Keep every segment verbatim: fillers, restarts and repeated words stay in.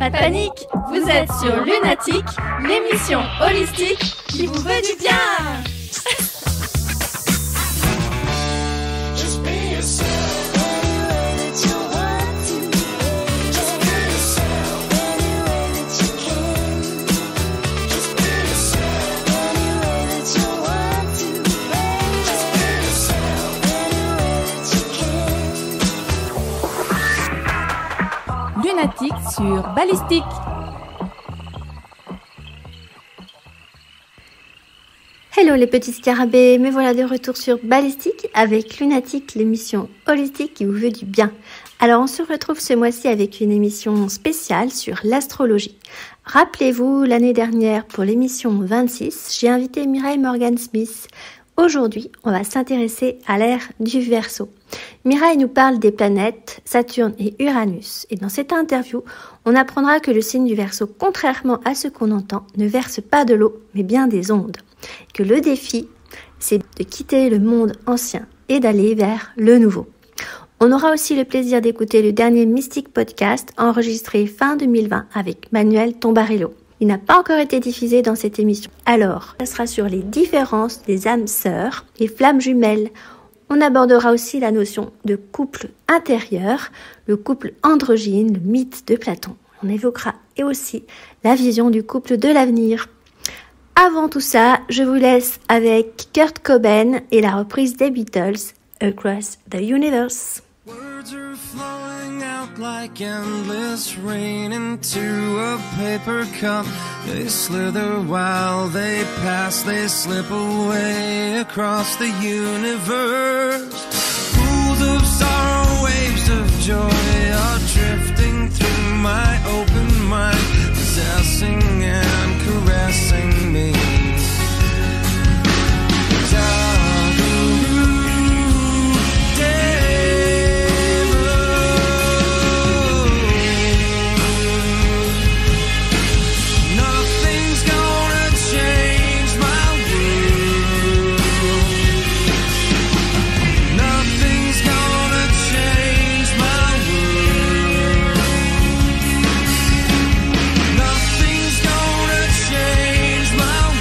Pas de panique, vous êtes sur Lunatique, l'émission holistique qui vous veut du bien. Lunatique sur Ballistique. Hello les petits scarabées, me voilà de retour sur Ballistique avec Lunatique, l'émission holistique qui vous veut du bien. Alors on se retrouve ce mois-ci avec une émission spéciale sur l'astrologie. Rappelez-vous, l'année dernière pour l'émission vingt-six, j'ai invité Mireille Morgan-Smith. Aujourd'hui, on va s'intéresser à l'ère du Verseau. Mireille nous parle des planètes Saturne et Uranus. Et dans cette interview, on apprendra que le signe du Verseau, contrairement à ce qu'on entend, ne verse pas de l'eau, mais bien des ondes. Que le défi, c'est de quitter le monde ancien et d'aller vers le nouveau. On aura aussi le plaisir d'écouter le dernier Mystique Podcast enregistré fin deux mille vingt avec Manuel Tombarello. Il n'a pas encore été diffusé dans cette émission. Alors, ça sera sur les différences des âmes sœurs, les flammes jumelles. On abordera aussi la notion de couple intérieur, le couple androgyne, le mythe de Platon. On évoquera et aussi la vision du couple de l'avenir. Avant tout ça, je vous laisse avec Kurt Cobain et la reprise des Beatles, Across the Universe. Words are flowing out like endless rain into a paper cup. They slither while they pass, they slip away across the universe. Pools of sorrow, waves of joy are drifting through my open mind, possessing and caressing me. Nothing's gonna change my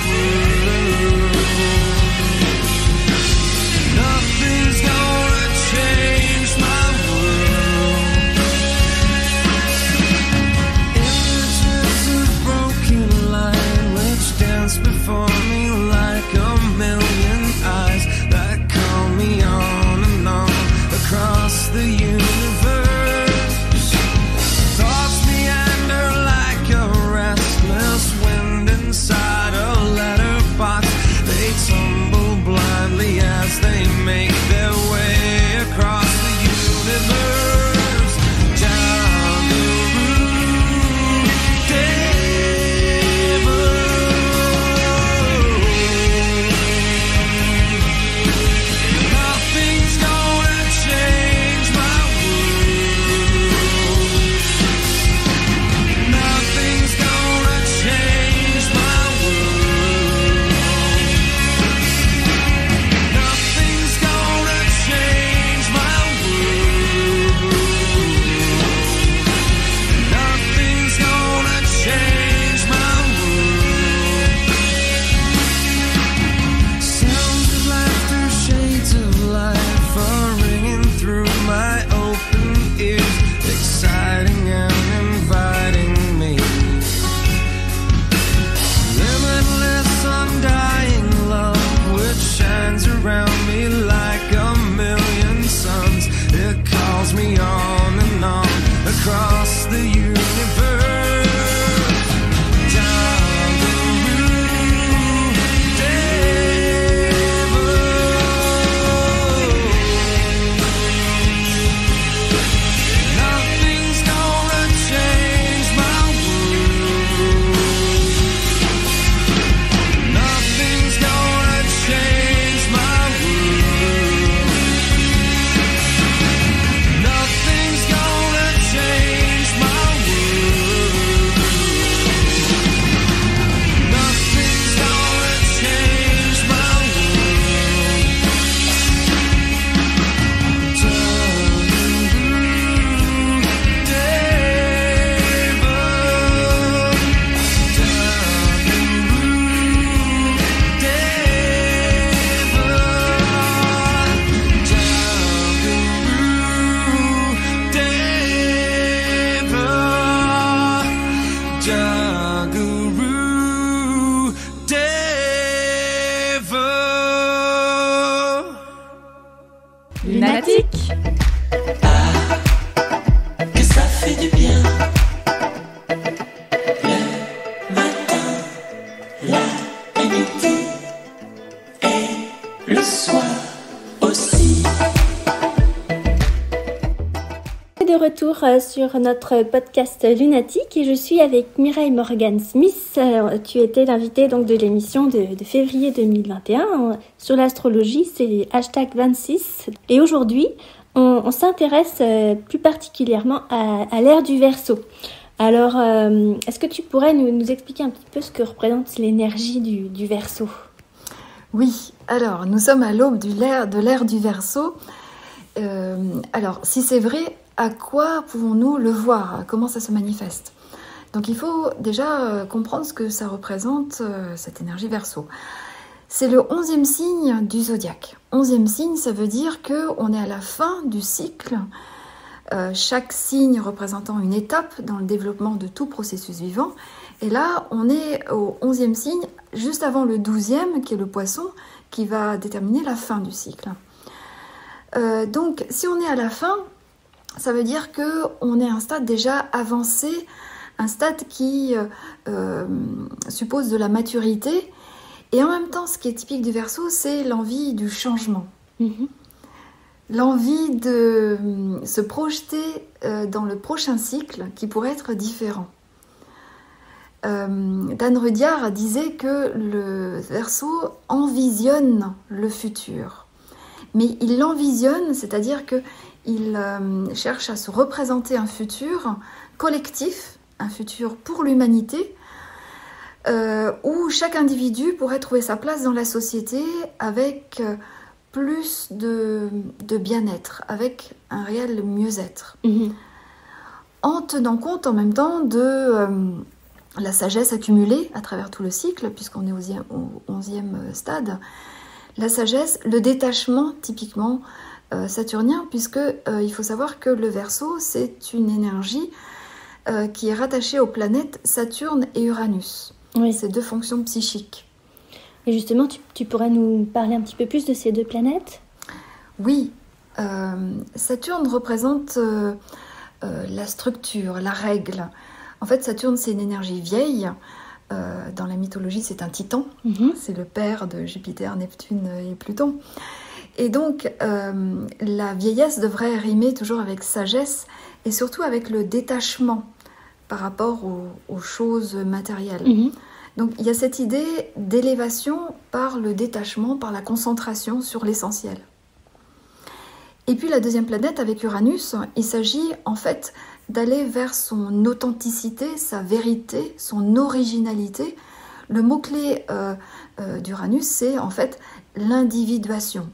lunatique. Ah, que ça fait du bien. Le matin, l'après-midi et le soir aussi. De retour sur notre podcast lunatique et je suis avec Mireille Morgan-Smith. Tu étais l'invitée donc de l'émission de, de février deux mille vingt et un sur l'astrologie, c'est hashtag vingt-six. Et aujourd'hui, on, on s'intéresse plus particulièrement à, à l'ère du Verseau. Alors, euh, est-ce que tu pourrais nous, nous expliquer un petit peu ce que représente l'énergie du, du Verseau ? Oui, alors nous sommes à l'aube de l'ère, de l'ère du Verseau. Euh, alors, si c'est vrai, à quoi pouvons-nous le voir ? Comment ça se manifeste ? Donc il faut déjà euh, comprendre ce que ça représente, euh, cette énergie Verseau. C'est le onzième signe du zodiaque. Onzième signe, ça veut dire qu'on est à la fin du cycle, euh, chaque signe représentant une étape dans le développement de tout processus vivant. Et là, on est au onzième signe, juste avant le douzième, qui est le poisson, qui va déterminer la fin du cycle. Euh, donc si on est à la fin, ça veut dire qu'on est à un stade déjà avancé, un stade qui euh, suppose de la maturité. Et en même temps, ce qui est typique du Verseau, c'est l'envie du changement. Mm-hmm. L'envie de se projeter euh, dans le prochain cycle qui pourrait être différent. Euh, Dan Rudyard disait que le Verseau envisionne le futur. Mais il l'envisionne, c'est-à-dire que il euh, cherche à se représenter un futur collectif, un futur pour l'humanité, euh, où chaque individu pourrait trouver sa place dans la société avec euh, plus de, de bien-être, avec un réel mieux-être. Mmh. En tenant compte en même temps de euh, la sagesse accumulée à travers tout le cycle, puisqu'on est au onzième stade, la sagesse, le détachement typiquement Euh, saturnien, puisque euh, il faut savoir que le Verseau, c'est une énergie euh, qui est rattachée aux planètes Saturne et Uranus. Oui. Ces deux fonctions psychiques. Et justement, tu, tu pourrais nous parler un petit peu plus de ces deux planètes ? Oui. Euh, Saturne représente euh, euh, la structure, la règle. En fait, Saturne, c'est une énergie vieille. Euh, dans la mythologie, c'est un titan. Mm-hmm. C'est le père de Jupiter, Neptune et Pluton. Et donc, euh, la vieillesse devrait rimer toujours avec sagesse et surtout avec le détachement par rapport aux, aux choses matérielles. Mmh. Donc, il y a cette idée d'élévation par le détachement, par la concentration sur l'essentiel. Et puis, la deuxième planète, avec Uranus, il s'agit en fait d'aller vers son authenticité, sa vérité, son originalité. Le mot-clé euh, euh, d'Uranus, c'est en fait l'individuation.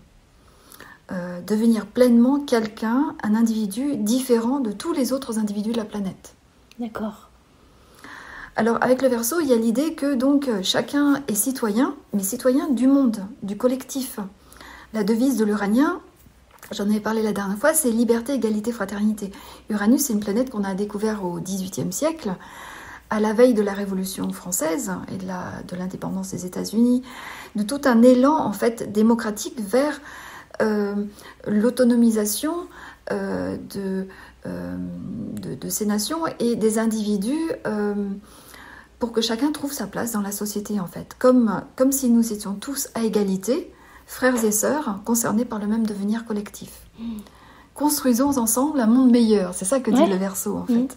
Euh, devenir pleinement quelqu'un, un individu différent de tous les autres individus de la planète. D'accord. Alors avec le Verseau, il y a l'idée que donc chacun est citoyen, mais citoyen du monde, du collectif. La devise de l'Uranien, j'en avais parlé la dernière fois, c'est liberté, égalité, fraternité. Uranus, c'est une planète qu'on a découverte au dix-huitième siècle, à la veille de la Révolution française et de, la, de l'indépendance des États-Unis, de tout un élan en fait démocratique vers Euh, l'autonomisation euh, de, euh, de, de ces nations et des individus euh, pour que chacun trouve sa place dans la société en fait, comme, comme si nous étions tous à égalité, frères et sœurs, concernés par le même devenir collectif. Mmh. Construisons ensemble un monde meilleur, c'est ça que dit ouais. le Verseau en fait. Mmh.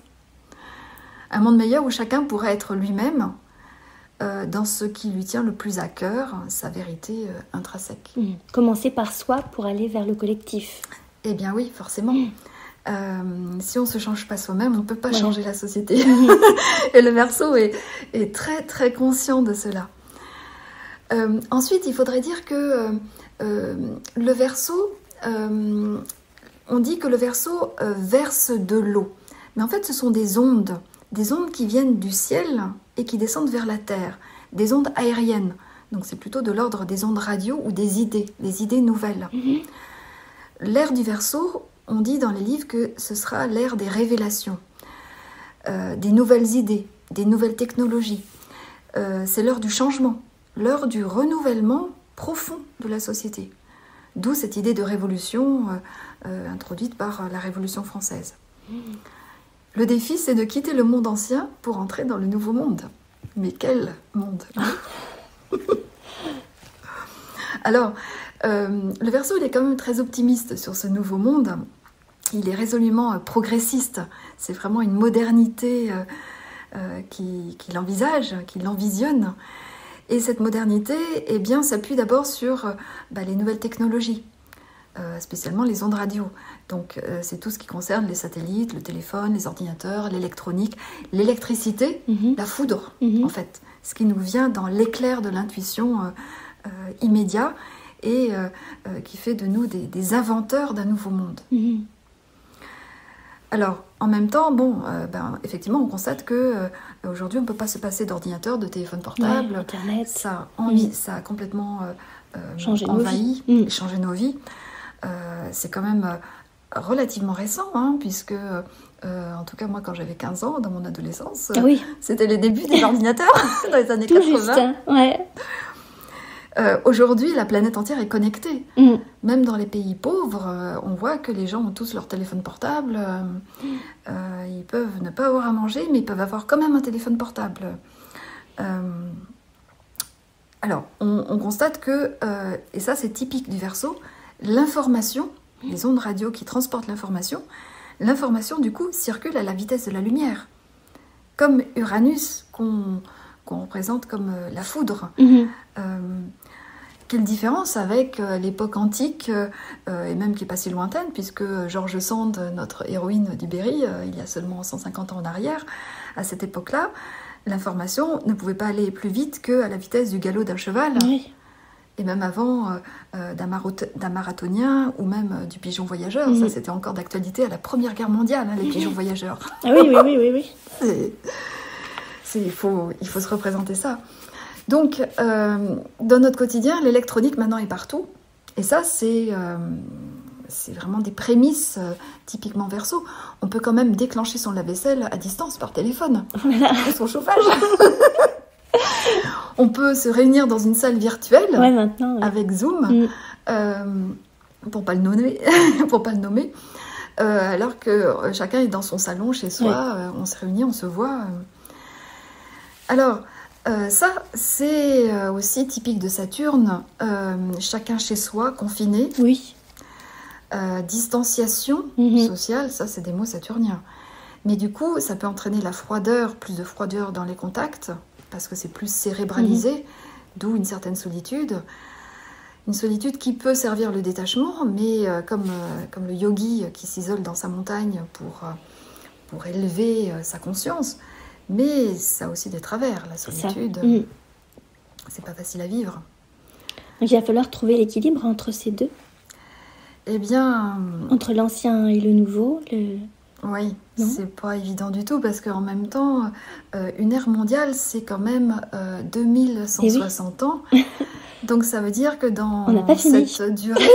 Un monde meilleur où chacun pourrait être lui-même Euh, dans ce qui lui tient le plus à cœur, sa vérité euh, intrinsèque. Mmh. Commencer par soi pour aller vers le collectif. Eh bien oui, forcément. Mmh. Euh, si on ne se change pas soi-même, on ne peut pas ouais. changer la société. Mmh. Et le Verseau est, est très très conscient de cela. Euh, ensuite, il faudrait dire que euh, euh, le Verseau, euh, on dit que le Verseau euh, verse de l'eau. Mais en fait, ce sont des ondes. Des ondes qui viennent du ciel et qui descendent vers la terre, des ondes aériennes. Donc c'est plutôt de l'ordre des ondes radio ou des idées, des idées nouvelles. Mmh. L'ère du Verseau, on dit dans les livres que ce sera l'ère des révélations, euh, des nouvelles idées, des nouvelles technologies. Euh, c'est l'heure du changement, l'heure du renouvellement profond de la société. D'où cette idée de révolution euh, introduite par la Révolution française. Mmh. Le défi, c'est de quitter le monde ancien pour entrer dans le nouveau monde. Mais quel monde! Alors, euh, le Verseau, il est quand même très optimiste sur ce nouveau monde. Il est résolument euh, progressiste. C'est vraiment une modernité euh, euh, qui, qui l'envisage, qui l'envisionne. Et cette modernité, eh bien, s'appuie d'abord sur euh, bah, les nouvelles technologies, euh, spécialement les ondes radio. Donc, euh, c'est tout ce qui concerne les satellites, le téléphone, les ordinateurs, l'électronique, l'électricité, mm-hmm. la foudre, mm-hmm. en fait. Ce qui nous vient dans l'éclair de l'intuition euh, euh, immédiat et euh, euh, qui fait de nous des, des inventeurs d'un nouveau monde. Mm-hmm. Alors, en même temps, bon, euh, ben, effectivement, on constate que euh, aujourd'hui, on ne peut pas se passer d'ordinateur, de téléphone portable. Ouais, Internet. Ça, envie, mmh. ça a complètement euh, euh, changé envahi, nos vies. Mmh. changé nos vies. Euh, c'est quand même euh, relativement récent, hein, puisque, euh, en tout cas, moi, quand j'avais quinze ans, dans mon adolescence, ah oui. c'était les débuts des ordinateurs, dans les années Tout quatre-vingts. Juste, hein. Ouais. Euh, aujourd'hui, la planète entière est connectée. Mmh. Même dans les pays pauvres, euh, on voit que les gens ont tous leur téléphone portable. Euh, euh, ils peuvent ne pas avoir à manger, mais ils peuvent avoir quand même un téléphone portable. Euh, alors, on, on constate que, euh, et ça c'est typique du Verseau, l'information, les ondes radio qui transportent l'information, l'information du coup circule à la vitesse de la lumière. Comme Uranus, qu'on, qu'on représente comme euh, la foudre. Mmh. Euh, Quelle différence avec euh, l'époque antique, euh, et même qui n'est pas si lointaine, puisque George Sand, notre héroïne du Berry, euh, il y a seulement cent cinquante ans en arrière, à cette époque-là, l'information ne pouvait pas aller plus vite qu'à la vitesse du galop d'un cheval, oui. Et même avant euh, euh, d'un, marath- d'un marathonien ou même euh, du pigeon voyageur. Mmh. Ça, c'était encore d'actualité à la Première Guerre mondiale, hein, les pigeons voyageurs. Ah oui, oui, oui, oui. oui. c'est, c'est, il, faut, il faut se représenter ça. Donc, euh, dans notre quotidien, l'électronique maintenant est partout. Et ça, c'est, euh, c'est vraiment des prémices euh, typiquement Verseau. On peut quand même déclencher son lave-vaisselle à distance par téléphone. Voilà. Et son chauffage. On peut se réunir dans une salle virtuelle ouais, maintenant, ouais. avec Zoom, mm. euh, pour pas le nommer, pour pas le nommer. Euh, alors que chacun est dans son salon, chez soi. Ouais. Euh, on se réunit, on se voit. Euh. Alors... Euh, ça, c'est euh, aussi typique de Saturne, euh, chacun chez soi, confiné. Oui. Euh, distanciation mm-hmm. sociale, ça c'est des mots saturniens. Mais du coup, ça peut entraîner la froideur, plus de froideur dans les contacts, parce que c'est plus cérébralisé, mm-hmm. d'où une certaine solitude. Une solitude qui peut servir le détachement, mais euh, comme, euh, comme le yogi qui s'isole dans sa montagne pour, euh, pour élever euh, sa conscience. Mais ça a aussi des travers, la solitude. Mmh. C'est pas facile à vivre. Donc il va falloir trouver l'équilibre entre ces deux. Eh bien... Entre l'ancien et le nouveau. Le... Oui, non c'est pas évident du tout, parce qu'en même temps, euh, une ère mondiale, c'est quand même euh, deux mille cent soixante oui. ans. Donc ça veut dire que dans cette durée,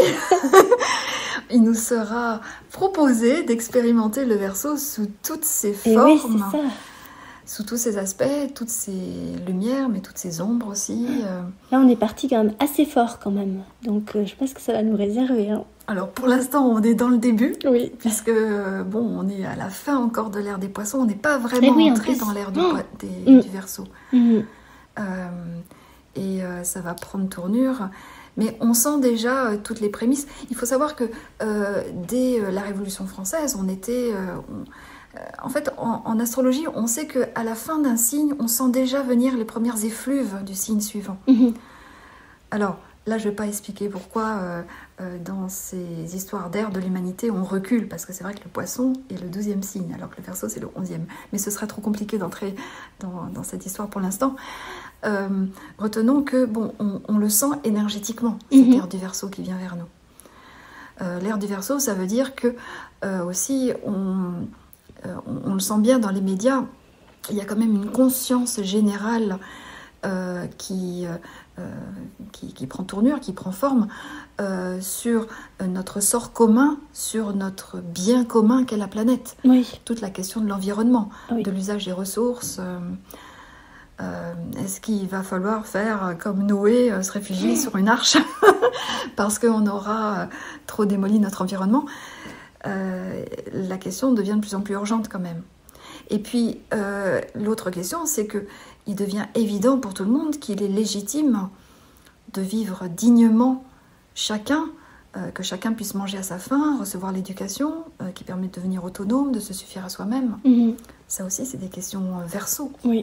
il nous sera proposé d'expérimenter le Verseau sous toutes ses et formes. Oui, c'est ça. Sous tous ces aspects, toutes ces lumières, mais toutes ces ombres aussi. Euh... Là, on est parti quand même assez fort quand même. Donc, euh, je pense que ça va nous réserver. Hein. Alors, pour l'instant, on est dans le début. Oui. Puisque, euh, bon, on est à la fin encore de l'ère des Poissons. On n'est pas vraiment oui, entré en dans l'ère du, oh. des, mmh. du Verseau. Mmh. Euh, et euh, ça va prendre tournure. Mais on sent déjà euh, toutes les prémices. Il faut savoir que euh, dès euh, la Révolution française, on était... Euh, on, En fait, en, en astrologie, on sait qu'à la fin d'un signe, on sent déjà venir les premières effluves du signe suivant. Mmh. Alors, là, je ne vais pas expliquer pourquoi, euh, euh, dans ces histoires d'ère de l'humanité, on recule, parce que c'est vrai que le Poisson est le douzième signe, alors que le Verseau, c'est le onzième. Mais ce serait trop compliqué d'entrer dans, dans cette histoire pour l'instant. Euh, retenons que, bon, on, on le sent énergétiquement, cette mmh. ère du Verseau qui vient vers nous. Euh, l'ère du Verseau, ça veut dire que, euh, aussi, on... Euh, on, on le sent bien dans les médias, il y a quand même une conscience générale euh, qui, euh, qui, qui prend tournure, qui prend forme euh, sur notre sort commun, sur notre bien commun qu'est la planète. Oui. Toute la question de l'environnement, oui. de l'usage des ressources. Euh, euh, est-ce qu'il va falloir faire comme Noé, euh, se réfugier sur une arche parce qu'on aura trop démoli notre environnement ? euh, la question devient de plus en plus urgente quand même. Et puis, euh, l'autre question, c'est qu'il devient évident pour tout le monde qu'il est légitime de vivre dignement chacun, euh, que chacun puisse manger à sa faim, recevoir l'éducation euh, qui permet de devenir autonome, de se suffire à soi-même. Mhm. Ça aussi, c'est des questions euh, verso. Oui.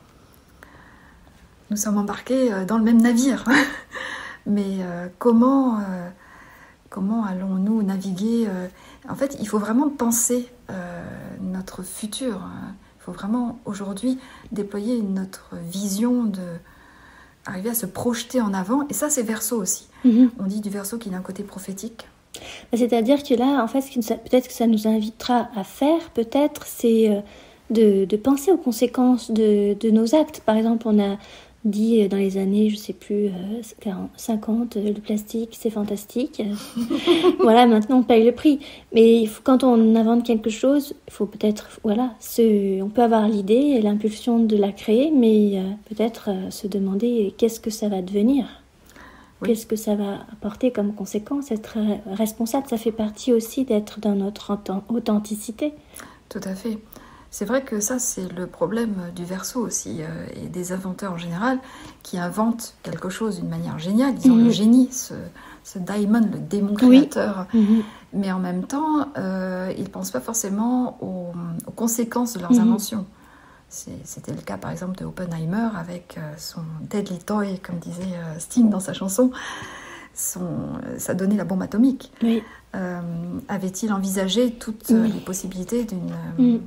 Nous sommes embarqués euh, dans le même navire. Mais euh, comment, euh, comment allons-nous naviguer euh, En fait, il faut vraiment penser euh, notre futur. Il faut vraiment aujourd'hui déployer notre vision, de arriver à se projeter en avant. Et ça, c'est Verseau aussi. Mhm. On dit du Verseau qu'il a un côté prophétique. C'est-à-dire que là, en fait, ce que ça- peut-être que ça nous invitera à faire, peut-être, c'est euh, de, de penser aux conséquences de, de nos actes. Par exemple, on a dit euh, dans les années, je sais plus, euh, quarante, cinquante, euh, le plastique, c'est fantastique. Voilà, maintenant on paye le prix. Mais il faut- quand on invente quelque chose, il faut peut-être, voilà, se, on peut avoir l'idée et l'impulsion de la créer, mais euh, peut-être euh, se demander qu'est-ce que ça va devenir. Oui. Qu'est-ce que ça va apporter comme conséquence? Être euh, responsable, ça fait partie aussi d'être dans notre authent- authenticité. Tout à fait. C'est vrai que ça, c'est le problème du Verseau aussi, euh, et des inventeurs en général, qui inventent quelque chose d'une manière géniale. Ils ont Mhm. le génie, ce, ce daimon, le démon Oui. créateur. Mhm. Mais en même temps, euh, ils ne pensent pas forcément aux, aux conséquences de leurs Mhm. inventions. C'est- C'était le cas, par exemple, de Oppenheimer avec euh, son Deadly Toy, comme disait euh, Sting dans sa chanson. Son, euh, ça donnait la bombe atomique. Oui. Euh, avait-il envisagé toutes euh, Oui. les possibilités d'une euh, Mm.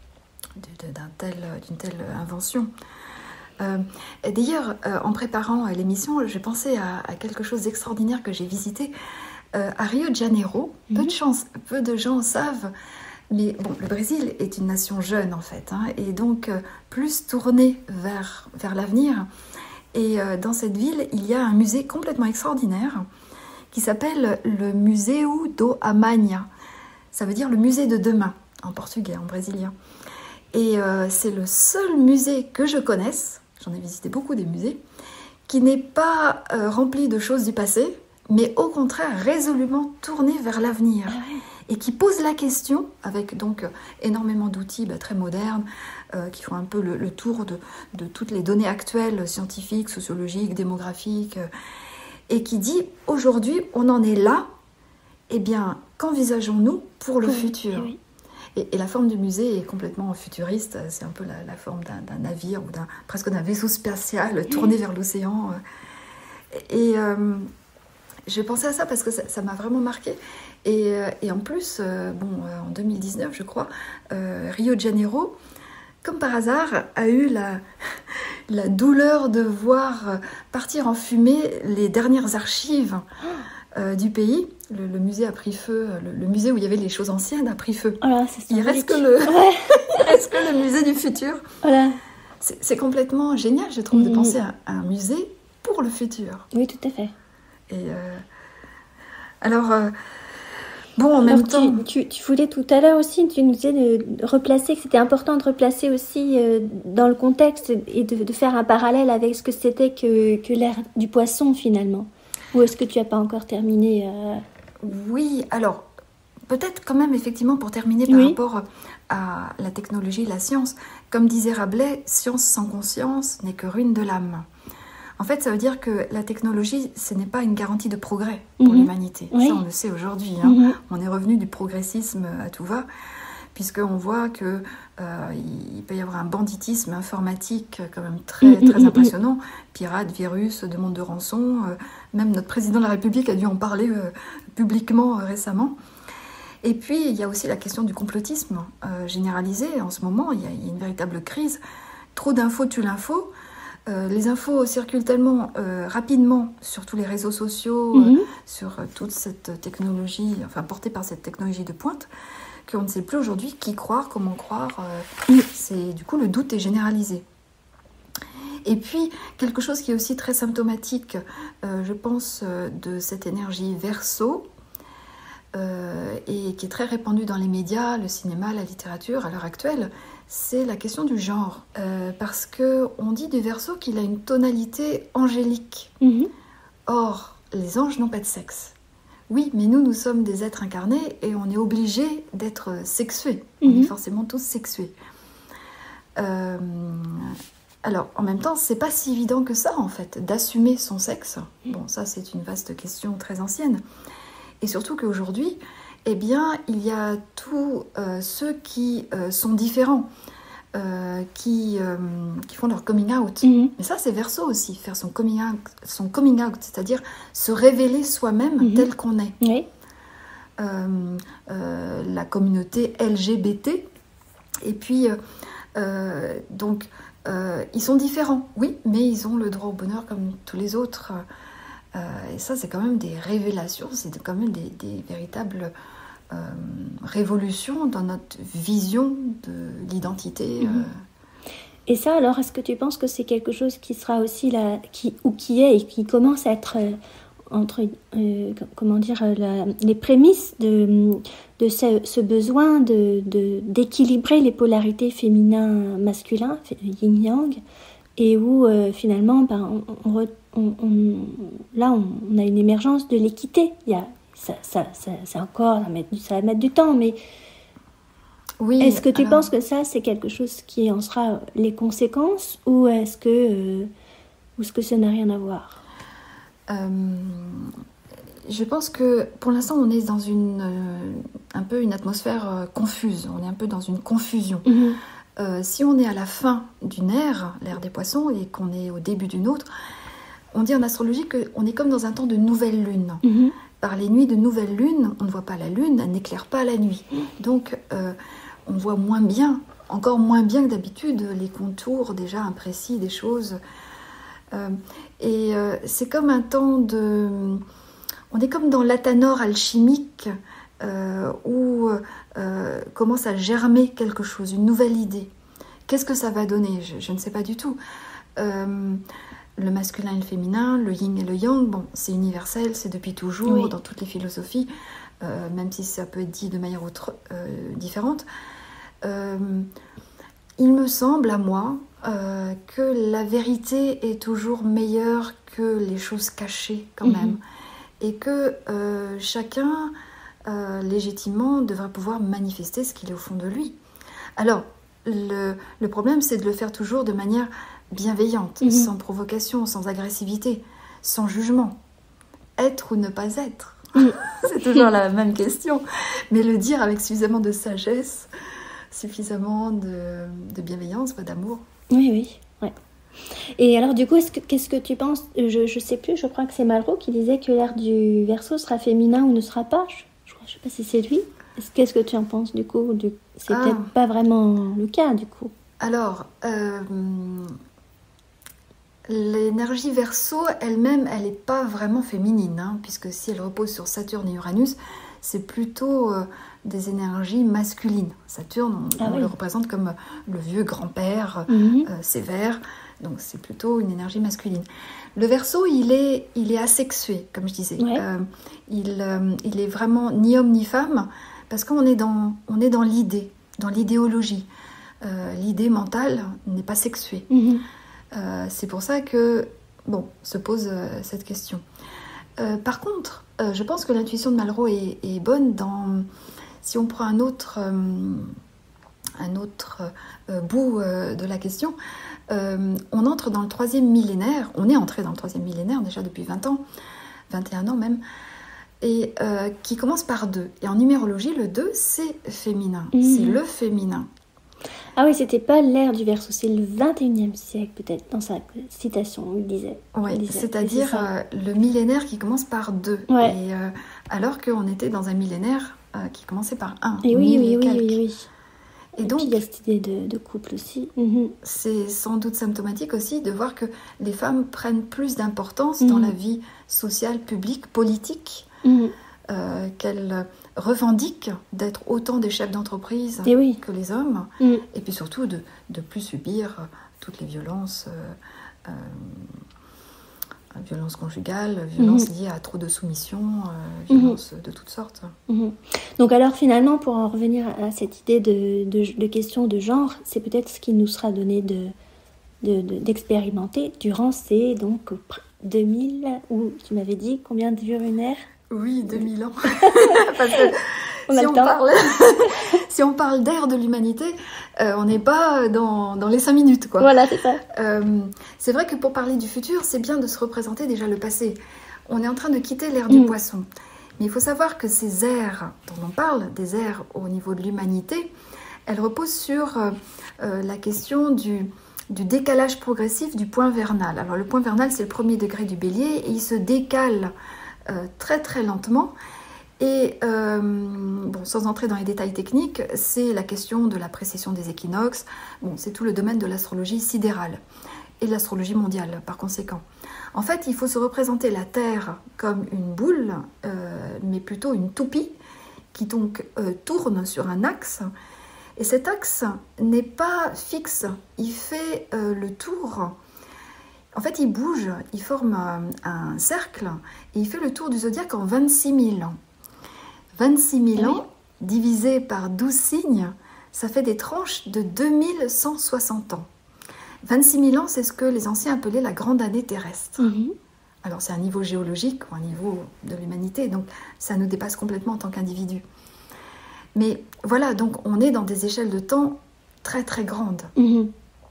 de- de- d'un tel- d'une telle invention? Euh, et D'ailleurs, euh, en préparant euh, l'émission, j'ai pensé à, à quelque chose d'extraordinaire que j'ai visité euh, à Rio de Janeiro. Peu Mhm. de chance, peu de gens savent, mais bon, le Brésil est une nation jeune en fait, hein, et donc euh, plus tournée vers, vers l'avenir. Et euh, dans cette ville, il y a un musée complètement extraordinaire qui s'appelle le Museu do Amanhã. Ça veut dire le musée de demain, en portugais, en brésilien. Et euh, c'est le seul musée que je connaisse, j'en ai visité beaucoup des musées, qui n'est pas euh, rempli de choses du passé, mais au contraire résolument tourné vers l'avenir. Et qui pose la question, avec donc euh, énormément d'outils bah, très modernes, euh, qui font un peu le, le tour de, de toutes les données actuelles, scientifiques, sociologiques, démographiques, euh, et qui dit, aujourd'hui, on en est là, eh bien, qu'envisageons-nous pour le Oui, futur? oui. Et, et la forme du musée est complètement futuriste, c'est un peu la, la forme d'un, d'un navire ou d'un, presque d'un vaisseau spatial tourné vers l'océan. Et euh, j'ai pensé à ça parce que ça, ça m'a vraiment marqué. Et, euh, et en plus, euh, bon, euh, en deux mille dix-neuf, je crois, euh, Rio de Janeiro, comme par hasard, a eu la, la douleur de voir partir en fumée les dernières archives euh, du pays. Le, le musée a pris feu, le, le musée où il y avait les choses anciennes a pris feu. Voilà, c'est Il symbolique. reste que le, Ouais, il reste que le musée du futur. voilà. C'est, c'est complètement génial, je trouve, de Mhm. penser à, à un musée pour le futur. Oui, tout à fait. Et euh, alors, euh, bon, en Alors, même tu, temps, tu, tu voulais tout à l'heure aussi, tu nous disais de de replacer, que c'était important de replacer aussi euh, dans le contexte et de, de faire un parallèle avec ce que c'était que, que l'ère du poisson finalement. Ou est-ce que tu n'as pas encore terminé euh... oui, alors, peut-être quand même, effectivement, pour terminer par Oui. rapport à la technologie et la science, comme disait Rabelais, science sans conscience n'est que ruine de l'âme. En fait, ça veut dire que la technologie, ce n'est pas une garantie de progrès pour Mhm. l'humanité. Oui. Ça, on le sait aujourd'hui. Hein. Mhm. On est revenu du progressisme à tout va, puisqu'on voit que euh, il peut y avoir un banditisme informatique quand même très, Mhm, très mhm, impressionnant. Pirates, virus, demande de rançon. euh, même notre président de la République a dû en parler euh, publiquement euh, récemment. Et puis, il y a aussi la question du complotisme euh, généralisé. En ce moment, il y a, il y a une véritable crise. Trop d'infos tue l'info. Euh, les infos circulent tellement euh, rapidement sur tous les réseaux sociaux, Mhm. euh, sur euh, toute cette technologie, enfin portée par cette technologie de pointe, qu'on ne sait plus aujourd'hui qui croire, comment croire. euh, c'est, du coup, le doute est généralisé. Et puis, quelque chose qui est aussi très symptomatique, euh, je pense, euh, de cette énergie verso, euh, et qui est très répandue dans les médias, le cinéma, la littérature à l'heure actuelle, c'est la question du genre. Euh, parce qu'on dit du Verseau qu'il a une tonalité angélique. Mhm. Or, les anges n'ont pas de sexe. Oui, mais nous, nous sommes des êtres incarnés et on est obligés d'être sexués. On Mhm. est forcément tous sexués. Euh, alors, en même temps, c'est pas si évident que ça, en fait, d'assumer son sexe. Bon, ça, c'est une vaste question très ancienne. Et surtout qu'aujourd'hui, eh bien, il y a tous euh, ceux qui euh, sont différents, euh, qui, euh, qui font leur coming out. Mhm. Mais ça, c'est Verseau aussi, faire son coming out, son coming out, c'est-à-dire se révéler soi-même Mhm. tel qu'on est. Oui. Euh, euh, la communauté L G B T. Et puis, euh, euh, donc, euh, ils sont différents, oui, mais ils ont le droit au bonheur comme tous les autres. Euh, et ça, c'est quand même des révélations, c'est quand même des, des véritables euh, révolutions dans notre vision de l'identité. Mhm. euh. Et ça, alors, est-ce que tu penses que c'est quelque chose qui sera aussi là, qui, ou qui est, et qui commence à être, euh, entre, euh, comment dire, euh, la- les prémices de, de ce, ce besoin de, de- d'équilibrer les polarités féminin-masculin, yin-yang, et où euh, finalement, ben, on, on re- on- on- là, on, on a une émergence de l'équité. Il y a, ça, ça, ça, c'est encore, ça va, mettre, ça va mettre du temps, mais Oui, est-ce que tu alors, penses que ça, c'est quelque chose qui en sera les conséquences, ou est-ce que, euh, ou est-ce que ça n'a rien à voir? euh, je pense que pour l'instant, on est dans une, euh, un peu une atmosphère euh, confuse. On est un peu dans une confusion. Mhm. Euh, si on est à la fin d'une ère, l'ère des poissons, et qu'on est au début d'une autre, on dit en astrologie qu'on est comme dans un temps de nouvelle lune. Mhm. Par les nuits de nouvelle lune, on ne voit pas la lune, elle n'éclaire pas la nuit. Donc, euh, on voit moins bien, encore moins bien que d'habitude, les contours déjà imprécis des choses. Euh, et euh, c'est comme un temps de... On est comme dans l'athanor alchimique, euh, où euh, commence à germer quelque chose, une nouvelle idée. Qu'est-ce que ça va donner? je, je ne sais pas du tout. Euh, le masculin et le féminin, le yin et le yang, bon, c'est universel, c'est depuis toujours, Oui. dans toutes les philosophies, euh, même si ça peut être dit de manière autre, euh, différente. Euh, il me semble à moi euh, que la vérité est toujours meilleure que les choses cachées quand Mhm. même. Et que euh, chacun, euh, légitimement, devrait pouvoir manifester ce qu'il est au fond de lui. Alors, le, le problème, c'est de le faire toujours de manière bienveillante, Mhm. sans provocation, sans agressivité, sans jugement. Être ou ne pas être, Mhm. c'est toujours la même question. Mais le dire avec suffisamment de sagesse, suffisamment de, de bienveillance, pas d'amour. Oui, oui, ouais. Et alors, du coup, est-ce que, qu'est-ce que tu penses? Je ne sais plus, je crois que c'est Malraux qui disait que l'ère du Verseau sera féminin ou ne sera pas. Je ne sais pas si c'est lui. Est-ce, qu'est-ce que tu en penses, du coup? Du, c'est Ah. peut-être pas vraiment le cas, du coup. Alors, euh, l'énergie Verseau elle-même, elle n'est pas vraiment féminine, hein, puisque si elle repose sur Saturne et Uranus, c'est plutôt euh, des énergies masculines. Saturne, on, Ah on oui. le représente comme le vieux grand-père Mhm. euh, sévère, donc c'est plutôt une énergie masculine. Le Verseau, il est, il est asexué, comme je disais. Ouais. Euh, il, euh, il est vraiment ni homme ni femme, parce qu'on est dans, on est dans l'idée, dans l'idéologie. Euh, l'idée mentale n'est pas sexuée. Mhm. Euh, c'est pour ça que, bon, se pose euh, cette question. Euh, par contre, euh, je pense que l'intuition de Malraux est, est bonne dans... Si on prend un autre, euh, un autre euh, bout euh, de la question, euh, on entre dans le troisième millénaire, on est entré dans le troisième millénaire déjà depuis vingt ans, vingt et un ans même, et euh, qui commence par deux. Et en numérologie, le deux, c'est féminin, Mhm. c'est le féminin. Ah oui, c'était pas l'ère du Verseau, c'est le vingt et unième siècle, peut-être, dans sa citation, il disait. Ouais, Il disait. c'est-à-dire Et c'est ça. euh, le millénaire qui commence par deux. Ouais. Et, euh, alors qu'on était dans un millénaire euh, qui commençait par un. Et oui, mille oui, et oui, quelques. oui, oui. Et Et donc, puis, il y a cette idée de, de couple aussi. Mhm. c'est sans doute symptomatique aussi de voir que les femmes prennent plus d'importance dans Mhm. la vie sociale, publique, politique, Mhm. euh, qu'elles revendiquent d'être autant des chefs d'entreprise Et oui. que les hommes, Mhm. et puis surtout de ne plus subir euh, toutes les violences, euh, euh, violences conjugales, violences liées à trop de soumission, euh, violences de toutes sortes. Mhm. Donc alors finalement, pour en revenir à cette idée de, de, de question de genre, c'est peut-être ce qui nous sera donné de, de, de- d'expérimenter durant ces donc deux mille, ou tu m'avais dit combien dure une ère? Oui, deux mille ans. Parce que On a si, le on temps. parle, si on parle d'ère de l'humanité, euh, on n'est pas dans, dans les cinq minutes, quoi. Voilà, c'est ça. Euh, c'est vrai que pour parler du futur, c'est bien de se représenter déjà le passé. On est en train de quitter l'ère du Mm. poisson. Mais il faut savoir que ces ères dont on parle, des ères au niveau de l'humanité, elles reposent sur euh, euh, la question du, du décalage progressif du point vernal. Alors le point vernal, c'est le premier degré du bélier et il se décale euh, très très lentement. Et euh, bon, sans entrer dans les détails techniques, c'est la question de la précession des équinoxes. Bon, c'est tout le domaine de l'astrologie sidérale et de l'astrologie mondiale, par conséquent. En fait, il faut se représenter la Terre comme une boule, euh, mais plutôt une toupie, qui donc euh, tourne sur un axe. Et cet axe n'est pas fixe, il fait euh, le tour. En fait, il bouge, il forme un, un cercle, et il fait le tour du zodiaque en vingt-six mille ans. vingt-six mille Oui. ans, divisé par douze signes, ça fait des tranches de deux mille cent soixante ans. vingt-six mille ans, c'est ce que les anciens appelaient la grande année terrestre. Mhm. Alors c'est un niveau géologique ou un niveau de l'humanité, donc ça nous dépasse complètement en tant qu'individu. Mais voilà, donc on est dans des échelles de temps très très grandes. Mhm.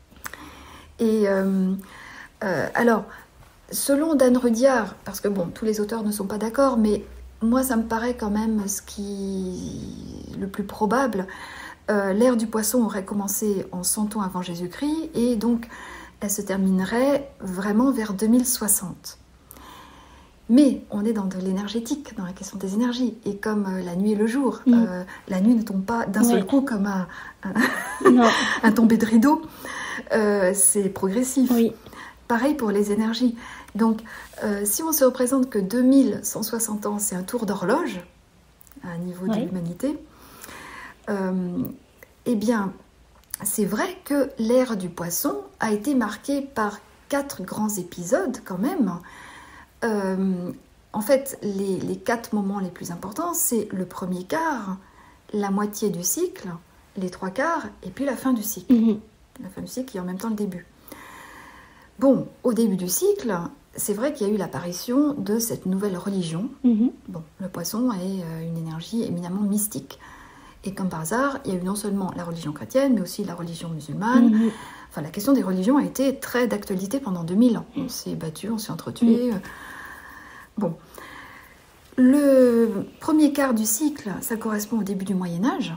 Et euh, euh, alors, selon Dan Rudyard, parce que bon, tous les auteurs ne sont pas d'accord, mais moi ça me paraît quand même ce qui le plus probable. Euh, l'ère du poisson aurait commencé en cent ans avant Jésus-Christ et donc elle se terminerait vraiment vers deux mille soixante. Mais on est dans de l'énergétique, dans la question des énergies. Et comme euh, la nuit et le jour, Mm. euh, la nuit ne tombe pas d'un seul Ouais. coup comme un, Non, un tombé de rideau. Euh, c'est progressif. oui. Pareil pour les énergies. Donc, euh, si on se représente que deux mille cent soixante ans, c'est un tour d'horloge, à un niveau de Ouais. l'humanité, euh, eh bien, c'est vrai que l'ère du poisson a été marquée par quatre grands épisodes quand même. Euh, en fait, les, les quatre moments les plus importants, c'est le premier quart, la moitié du cycle, les trois quarts, et puis la fin du cycle. Mhm. La fin du cycle et en même temps le début. Bon, au début du cycle, c'est vrai qu'il y a eu l'apparition de cette nouvelle religion. Mhm. Bon, le poisson est euh, une énergie éminemment mystique. Et comme par hasard, il y a eu non seulement la religion chrétienne, mais aussi la religion musulmane. Mhm. Enfin, la question des religions a été très d'actualité pendant deux mille ans. On s'est battu, on s'est entretués. Bon. Le premier quart du cycle, ça correspond au début du Moyen-Âge.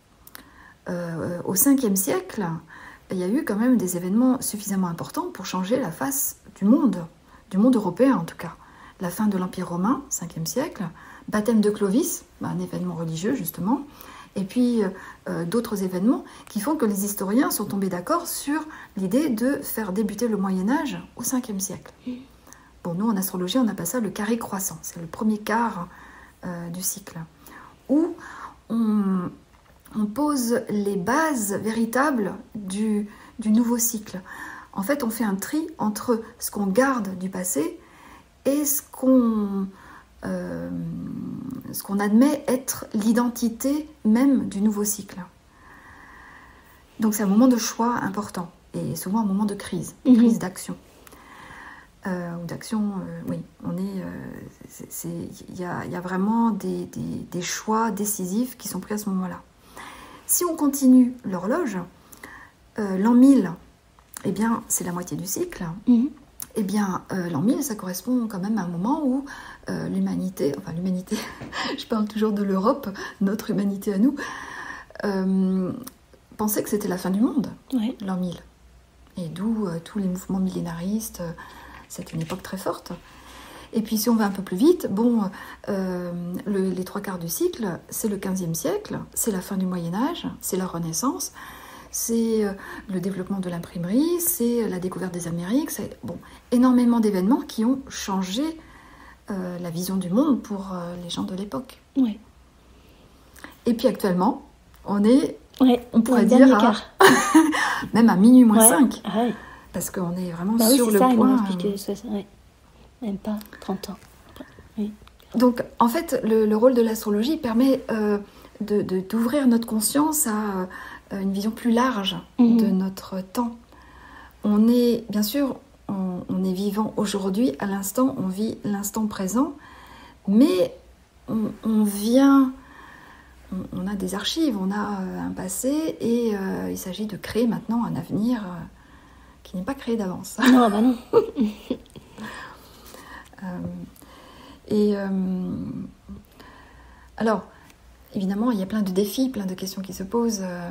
Euh, au cinquième siècle, il y a eu quand même des événements suffisamment importants pour changer la face du monde, du monde européen en tout cas. La fin de l'Empire romain, cinquième siècle, baptême de Clovis, un événement religieux justement, et puis euh, d'autres événements qui font que les historiens sont tombés d'accord sur l'idée de faire débuter le Moyen-Âge au cinquième siècle. Bon, nous en astrologie, on appelle ça le carré croissant, c'est le premier quart euh, du cycle, où on, on pose les bases véritables du, du nouveau cycle. En fait, on fait un tri entre ce qu'on garde du passé et ce qu'on euh, ce qu'on admet être l'identité même du nouveau cycle. Donc c'est un moment de choix important et souvent un moment de crise, Mhm. crise d'action. Euh, ou d'action, euh, oui, on est, euh, il y a, y a vraiment des, des, des choix décisifs qui sont pris à ce moment-là. Si on continue l'horloge, euh, l'an mille, eh bien, c'est la moitié du cycle. Mhm. Eh bien, euh, l'an mille, ça correspond quand même à un moment où euh, l'humanité, enfin l'humanité, je parle toujours de l'Europe, notre humanité à nous, euh, pensait que c'était la fin du monde, Ouais. l'an mille. Et d'où euh, tous les mouvements millénaristes, euh, c'est une époque très forte. Et puis si on va un peu plus vite, bon, euh, le, les trois quarts du cycle, c'est le quinzième siècle, c'est la fin du Moyen-Âge, c'est la Renaissance, c'est euh, le développement de l'imprimerie, c'est la découverte des Amériques, c'est bon, énormément d'événements qui ont changé euh, la vision du monde pour euh, les gens de l'époque. Ouais. Et puis actuellement, on est, Ouais. on pourrait Un dire, dernier à- quart. même à minuit moins Ouais. cinq, Ah ouais. parce qu'on est vraiment Bah oui, sur c'est le ça, ils m'ont point. expliqué ça, ça, ouais. Même pas trente ans. Oui. Donc, en fait, le, le rôle de l'astrologie permet euh, de, de- d'ouvrir notre conscience à euh, une vision plus large Mhm. de notre temps. On est, bien sûr, on, on est vivant aujourd'hui, à l'instant, on vit l'instant présent, mais on, on vient, on, on a des archives, on a euh, un passé, et euh, il s'agit de créer maintenant un avenir euh, qui n'est pas créé d'avance. Non, bah non. euh, et euh, alors, évidemment, il y a plein de défis, plein de questions qui se posent. Euh,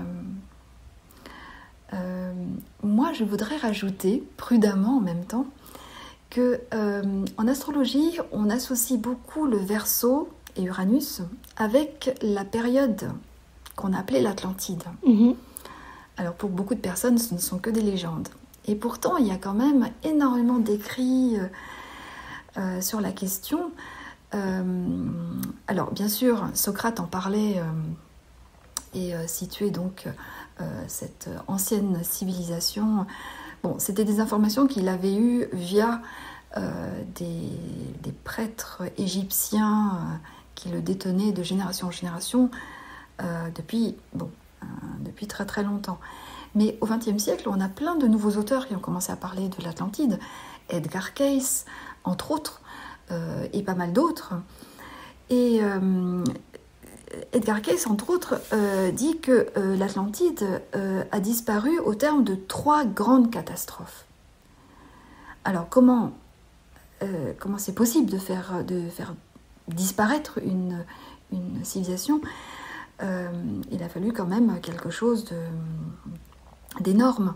euh, moi, je voudrais rajouter, prudemment en même temps, que euh, en astrologie, on associe beaucoup le Verseau et Uranus avec la période qu'on a appelée l'Atlantide. Mm-hmm. Alors pour beaucoup de personnes, ce ne sont que des légendes. Et pourtant, il y a quand même énormément d'écrits euh, euh, sur la question. Euh, alors bien sûr, Socrate en parlait euh, et euh, situait donc euh, cette ancienne civilisation. Bon, c'était des informations qu'il avait eues via euh, des, des prêtres égyptiens euh, qui le détenaient de génération en génération euh, depuis, bon, euh, depuis très très longtemps. Mais au vingtième siècle, on a plein de nouveaux auteurs qui ont commencé à parler de l'Atlantide. Edgar Cayce, entre autres, euh, et pas mal d'autres. Et euh, Edgar Cayce, entre autres, euh, dit que euh, l'Atlantide euh, a disparu au terme de trois grandes catastrophes. Alors, comment, euh, comment c'est possible de faire, de faire disparaître une, une civilisation ? euh, Il a fallu quand même quelque chose de, d'énorme.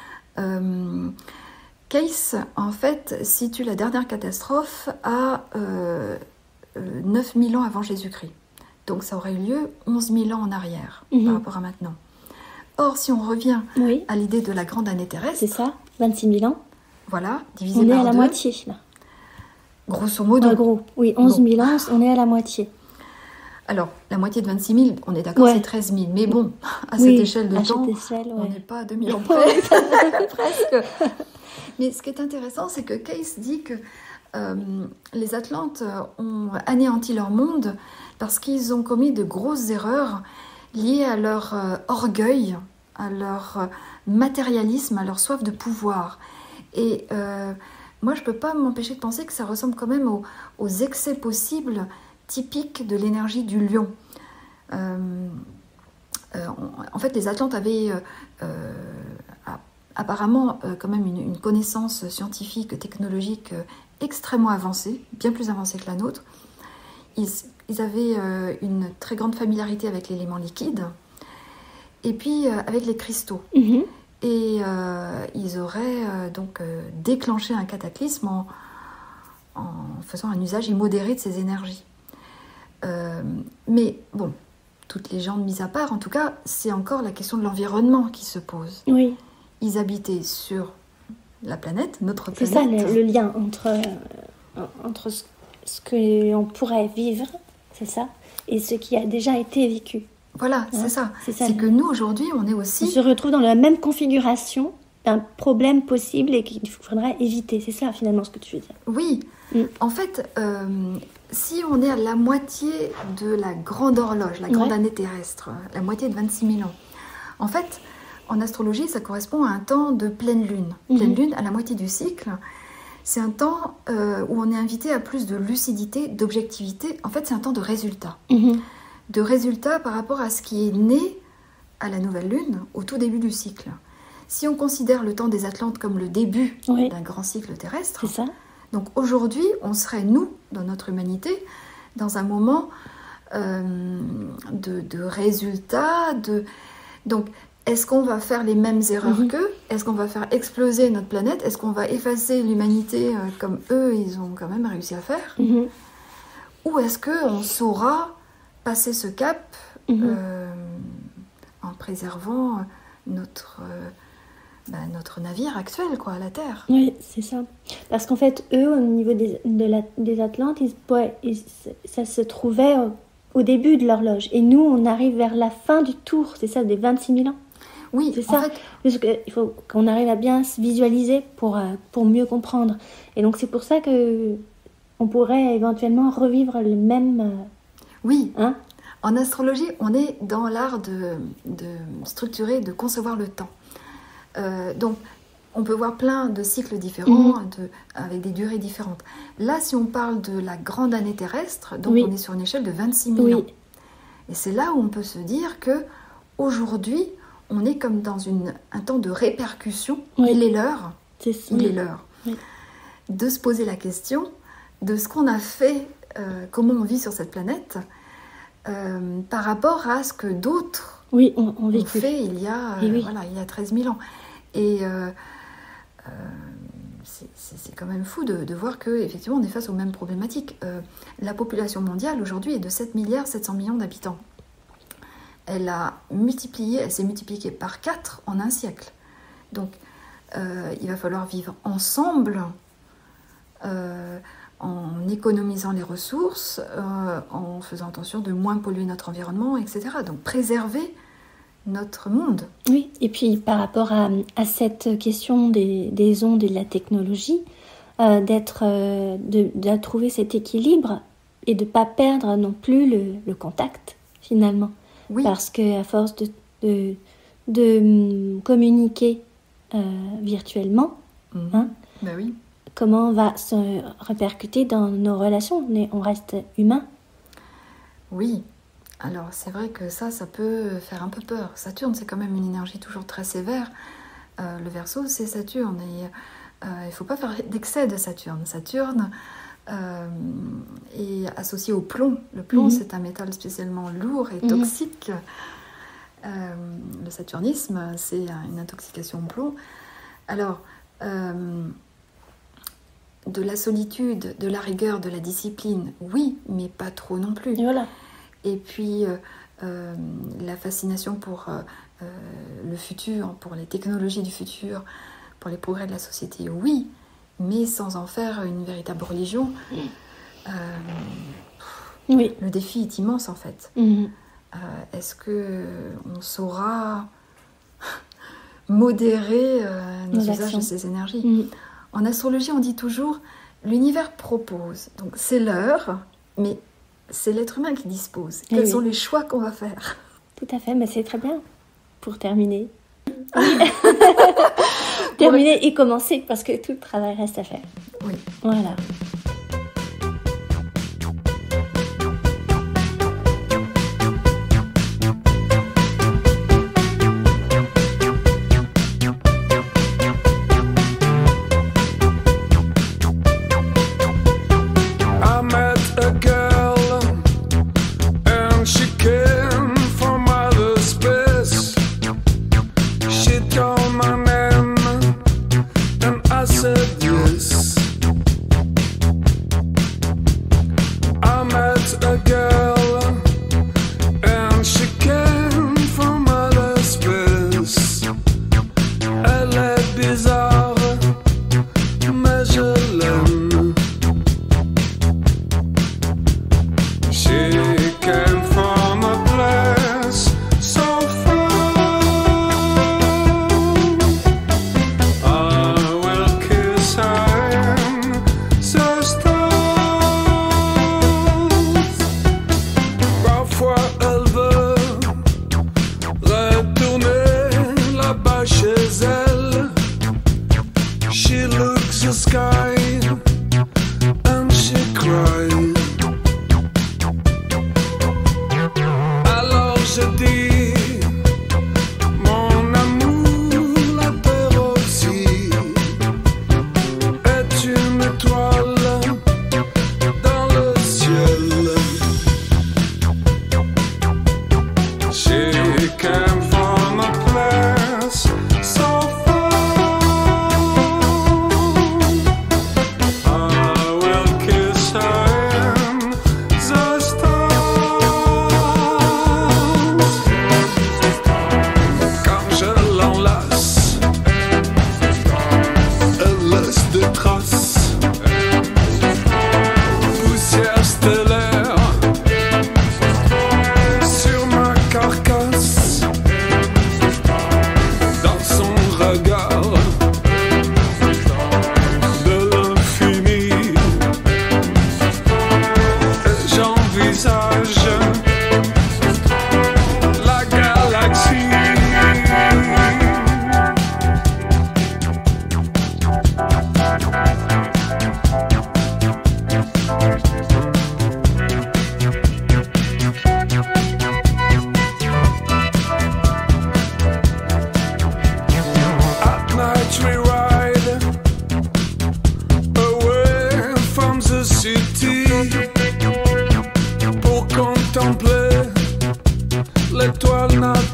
Euh, Cayce, en fait, situe la dernière catastrophe à euh, euh, neuf mille ans avant Jésus-Christ. Donc ça aurait eu lieu onze mille ans en arrière, mmh. par rapport à maintenant. Or, si on revient oui. à l'idée de la grande année terrestre... C'est ça, vingt-six mille ans. Voilà, divisé on par deux. On est à la moitié, là. Grosso modo. En gros, oui, onze mille bon. ans, on est à la moitié. Alors, la moitié de vingt-six mille, on est d'accord, ouais. c'est treize mille. Mais bon, à oui, cette échelle de à temps, cette échelle, ouais. on n'est pas à deux mille ans près. Presque. Mais ce qui est intéressant, c'est que Cayce dit que euh, les Atlantes ont anéanti leur monde parce qu'ils ont commis de grosses erreurs liées à leur euh, orgueil, à leur euh, matérialisme, à leur soif de pouvoir. Et euh, moi, je ne peux pas m'empêcher de penser que ça ressemble quand même aux, aux excès possibles typiques de l'énergie du lion. Euh, euh, en fait, les Atlantes avaient euh, euh, apparemment euh, quand même une, une connaissance scientifique, technologique euh, extrêmement avancée, bien plus avancée que la nôtre. Ils, ils avaient euh, une très grande familiarité avec l'élément liquide et puis euh, avec les cristaux. Mmh. Et euh, ils auraient euh, donc euh, déclenché un cataclysme en, en faisant un usage immodéré de ces énergies. Euh, mais bon, toutes les légendes mises à part, en tout cas, c'est encore la question de l'environnement qui se pose. Oui. Ils habitaient sur la planète, notre c'est planète. C'est ça le, le lien entre, euh, entre ce, ce qu'on pourrait vivre, c'est ça, et ce qui a déjà été vécu. Voilà, hein, c'est ça. C'est, ça, c'est que nous, aujourd'hui, on est aussi... On se retrouve dans la même configuration d'un problème possible et qu'il faudrait éviter. C'est ça, finalement, ce que tu veux dire. Oui. Mm. En fait, euh, si on est à la moitié de la grande horloge, la grande ouais. année terrestre, la moitié de vingt-six mille ans, en fait, en astrologie, ça correspond à un temps de pleine lune. Mm-hmm. Pleine lune, à la moitié du cycle, c'est un temps euh, où on est invité à plus de lucidité, d'objectivité. En fait, c'est un temps de résultat. Mm-hmm. De résultats par rapport à ce qui est né à la nouvelle lune, au tout début du cycle. Si on considère le temps des Atlantes comme le début oui. d'un grand cycle terrestre, c'est ça. Donc aujourd'hui, on serait, nous, dans notre humanité, dans un moment euh, de, de résultats. De... Donc, est-ce qu'on va faire les mêmes erreurs mm-hmm. qu'eux ? Est-ce qu'on va faire exploser notre planète ? Est-ce qu'on va effacer l'humanité euh, comme eux, ils ont quand même réussi à faire ? mm-hmm. Ou est-ce qu'on saura passer ce cap mm-hmm. euh, en préservant notre, euh, bah, notre navire actuel, quoi, la Terre. Oui, c'est ça. Parce qu'en fait, eux, au niveau des, de la, des Atlantes, ils, ouais, ils, ça se trouvait au, au début de l'horloge. Et nous, on arrive vers la fin du tour, c'est ça, des vingt-six mille ans. Oui, c'est ça. En fait... Parce que, il faut qu'on arrive à bien se visualiser pour, pour mieux comprendre. Et donc, c'est pour ça qu'on pourrait éventuellement revivre le même... Oui, hein? En astrologie, on est dans l'art de, de structurer, de concevoir le temps. Euh, donc, on peut voir plein de cycles différents, Mhm. de, avec des durées différentes. Là, si on parle de la grande année terrestre, donc Oui. on est sur une échelle de vingt-six mille Oui. ans. Et c'est là où on peut se dire que aujourd'hui, on est comme dans une, un temps de répercussion. Oui. Il est l'heure, C'est il oui. est l'heure Oui. de se poser la question de ce qu'on a fait, euh, comment on vit sur cette planète, euh, par rapport à ce que d'autres Oui, on, on ont vécu. fait il y a, Et euh, oui. voilà, il y a treize mille ans. Et euh, euh, c'est- c'est c'est quand même fou de, de voir qu'effectivement on est face aux mêmes problématiques. Euh, la population mondiale aujourd'hui est de sept milliards sept cents millions d'habitants. Elle a multiplié, elle s'est multipliée par quatre en un siècle. Donc euh, il va falloir vivre ensemble, euh, en économisant les ressources, euh, en faisant attention de moins polluer notre environnement, et cetera. Donc préserver notre monde. Oui, et puis par rapport à, à cette question des, des ondes et de la technologie, euh, d'être, euh, de, de trouver cet équilibre et de ne pas perdre non plus le, le contact finalement. Oui, Parce qu'à force de, de, de hum, communiquer euh, virtuellement, Mhm. hein, ben oui. comment va se répercuter dans nos relations? On, est- on reste humain. Oui, alors c'est vrai que ça, ça peut faire un peu peur. Saturne, c'est quand même une énergie toujours très sévère. Euh, le Verseau, c'est Saturne. Et euh, il ne faut pas faire d'excès de Saturne. Saturne euh, est associé au plomb. Le plomb, Mhm. c'est un métal spécialement lourd et Mhm. toxique. Euh, le saturnisme, c'est une intoxication au plomb. Alors, euh, de la solitude, de la rigueur, de la discipline, oui, mais pas trop non plus. Et voilà. Et puis, euh, euh, la fascination pour euh, euh, le futur, pour les technologies du futur, pour les progrès de la société, oui, mais sans en faire une véritable religion. Euh, Oui. le défi est immense, en fait. Mhm. Euh, Est-ce qu'on saura modérer euh, nos Nos usages actions. de ces énergies? Mhm. En astrologie, on dit toujours l'univers propose. Donc c'est l'heure, mais c'est l'être humain qui dispose. Eh Quels oui. sont les choix qu'on va faire? Tout à fait, mais c'est très bien pour terminer. Terminer et commencer parce que tout le travail reste à faire. Oui. Voilà. I met a girl and she came from outer space. She told my name and I said yes.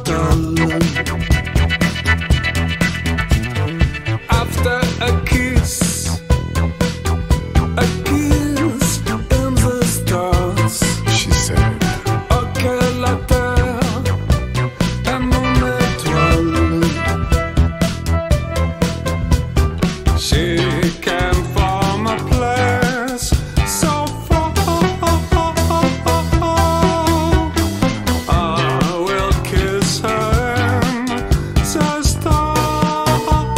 metal. After a kiss, a kiss in the stars, she said. Ok, la terre est mon étoile. She can form a place so far. I will kiss her in the stars.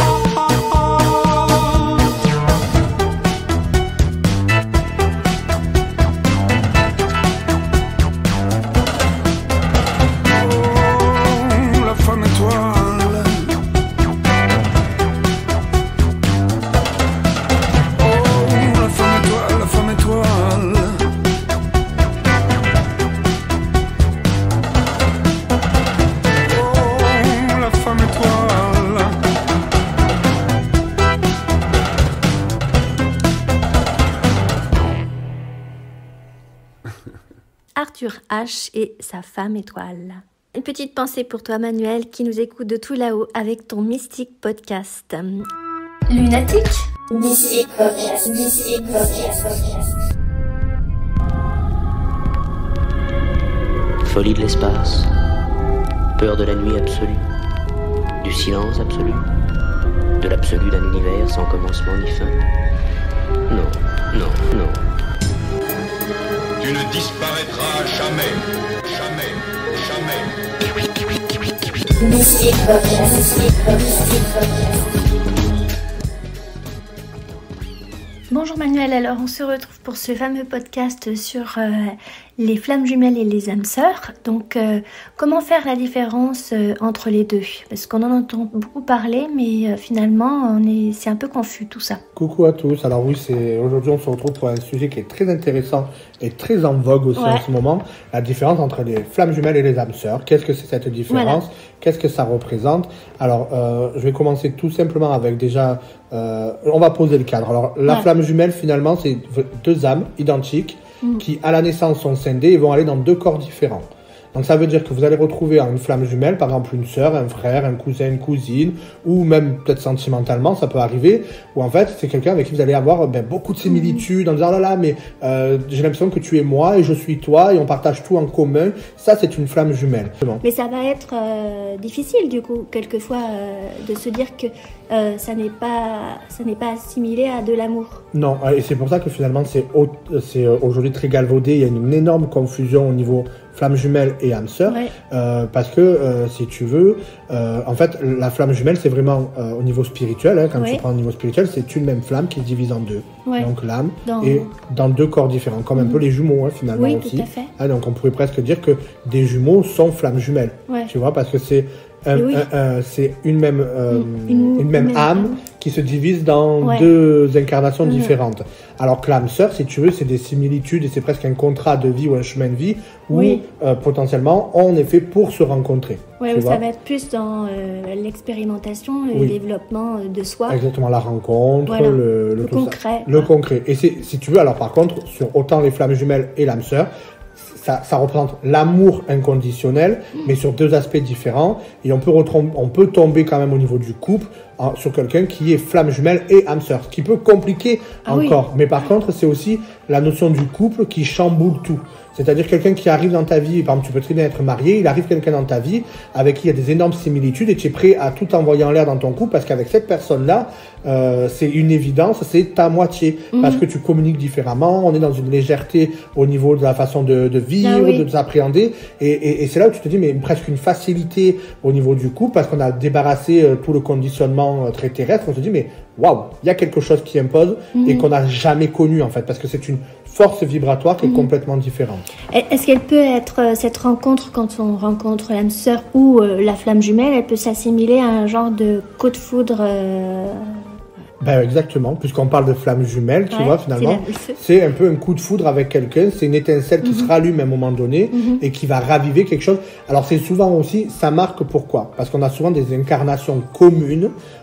Oh, la femme étoile. Oh, la femme étoile, la femme étoile. Oh, la femme étoile. Arthur H et sa femme étoile. Une petite pensée pour toi Manuel qui nous écoute de tout là-haut avec ton Mystique Podcast. Lunatique. Mystique Podcast, Mystique Podcast, Podcast. Folie de l'espace, peur de la nuit absolue, du silence absolu, de l'absolu d'un univers sans commencement ni fin. Non, non, non. Tu ne disparaîtras jamais, jamais, jamais. Mystique Podcast, Mystique Podcast, Mystique Podcast. Bonjour Manuel, alors on se retrouve pour ce fameux podcast sur euh, les flammes jumelles et les âmes sœurs. Donc euh, comment faire la différence euh, entre les deux? Parce qu'on en entend beaucoup parler, mais euh, finalement on est, c'est un peu confus tout ça. Coucou à tous, alors oui, c'est aujourd'hui on se retrouve pour un sujet qui est très intéressant et très en vogue aussi Ouais. en ce moment, la différence entre les flammes jumelles et les âmes sœurs. Qu'est-ce que c'est cette différence? Voilà. Qu'est-ce que ça représente? Alors euh, je vais commencer tout simplement avec déjà, euh, on va poser le cadre. Alors la Ouais. flamme jumelle finalement c'est deux âmes identiques Mm. qui à la naissance sont scindées et vont aller dans deux corps différents. Donc ça veut dire que vous allez retrouver en une flamme jumelle, par exemple une sœur, un frère, un cousin, une cousine, ou même peut-être sentimentalement, ça peut arriver, où en fait c'est quelqu'un avec qui vous allez avoir ben, beaucoup de similitudes, en disant oh là là, mais euh, j'ai l'impression que tu es moi et je suis toi et on partage tout en commun. Ça c'est une flamme jumelle. Mais ça va être euh, difficile du coup, quelquefois, euh, de se dire que euh, ça n'est pas, ça n'est pas assimilé à de l'amour. Non, et c'est pour ça que finalement c'est au- c'est euh, aujourd'hui très galvaudé, il y a une énorme confusion au niveau flamme jumelle et âme sœur, Ouais. euh, parce que euh, si tu veux, euh, en fait la flamme jumelle c'est vraiment euh, au niveau spirituel, hein, quand Ouais. tu prends au niveau spirituel c'est une même flamme qui se divise en deux, Ouais. donc l'âme Dans- et dans deux corps différents, comme un Mhm. peu les jumeaux hein, finalement Oui, aussi. tout à fait. Ah, donc on pourrait presque dire que des jumeaux sont flammes jumelles, Ouais. tu vois, parce que c'est un- Oui. un- un- c'est une même euh, Une- une, même une même âme âme. qui se divise dans Ouais. deux incarnations Mhm. différentes. Alors que l'âme sœur, si tu veux, c'est des similitudes et c'est presque un contrat de vie ou un chemin de vie où Oui. euh, potentiellement on est fait pour se rencontrer. Ouais, tu où vois ça va être plus dans euh, l'expérimentation et Oui. le développement euh, de soi. Exactement, la rencontre, Voilà. le, Le tout ça. concret. Le concret. Et c'est, si tu veux, alors par contre, sur autant les flammes jumelles et l'âme sœur, ça, ça représente l'amour inconditionnel, Mm. mais sur deux aspects différents. Et on peut, retrom- on peut tomber quand même au niveau du couple en- sur quelqu'un qui est flamme jumelle et âme sœur, ce qui peut compliquer Ah oui. encore. Mais par contre, c'est aussi la notion du couple qui chamboule tout. C'est-à-dire quelqu'un qui arrive dans ta vie, par exemple, tu peux très bien être marié, il arrive quelqu'un dans ta vie avec qui il y a des énormes similitudes et tu es prêt à tout envoyer en l'air dans ton couple parce qu'avec cette personne-là, euh, c'est une évidence, c'est ta moitié. Mhm. Parce que tu communiques différemment, on est dans une légèreté au niveau de la façon de, de vivre, Ah oui. de s'appréhender. Et, et, et c'est là où tu te dis, mais presque une facilité au niveau du couple parce qu'on a débarrassé euh, tout le conditionnement euh, très terrestre. On se dit, mais waouh, il y a quelque chose qui impose et Mhm. qu'on n'a jamais connu en fait parce que c'est une force vibratoire qui est Mhm. complètement différente. Est-ce qu'elle peut être, euh, cette rencontre, quand on rencontre l'âme sœur ou euh, la flamme jumelle, elle peut s'assimiler à un genre de coup de foudre euh, Ben exactement, puisqu'on parle de flammes jumelles, tu ouais, vois, c'est finalement, la- le feu. c'est un peu un coup de foudre avec quelqu'un, c'est une étincelle qui Mhm. se rallume à un moment donné Mhm. et qui va raviver quelque chose. Alors c'est souvent aussi, ça marque pourquoi? Parce qu'on a souvent des incarnations communes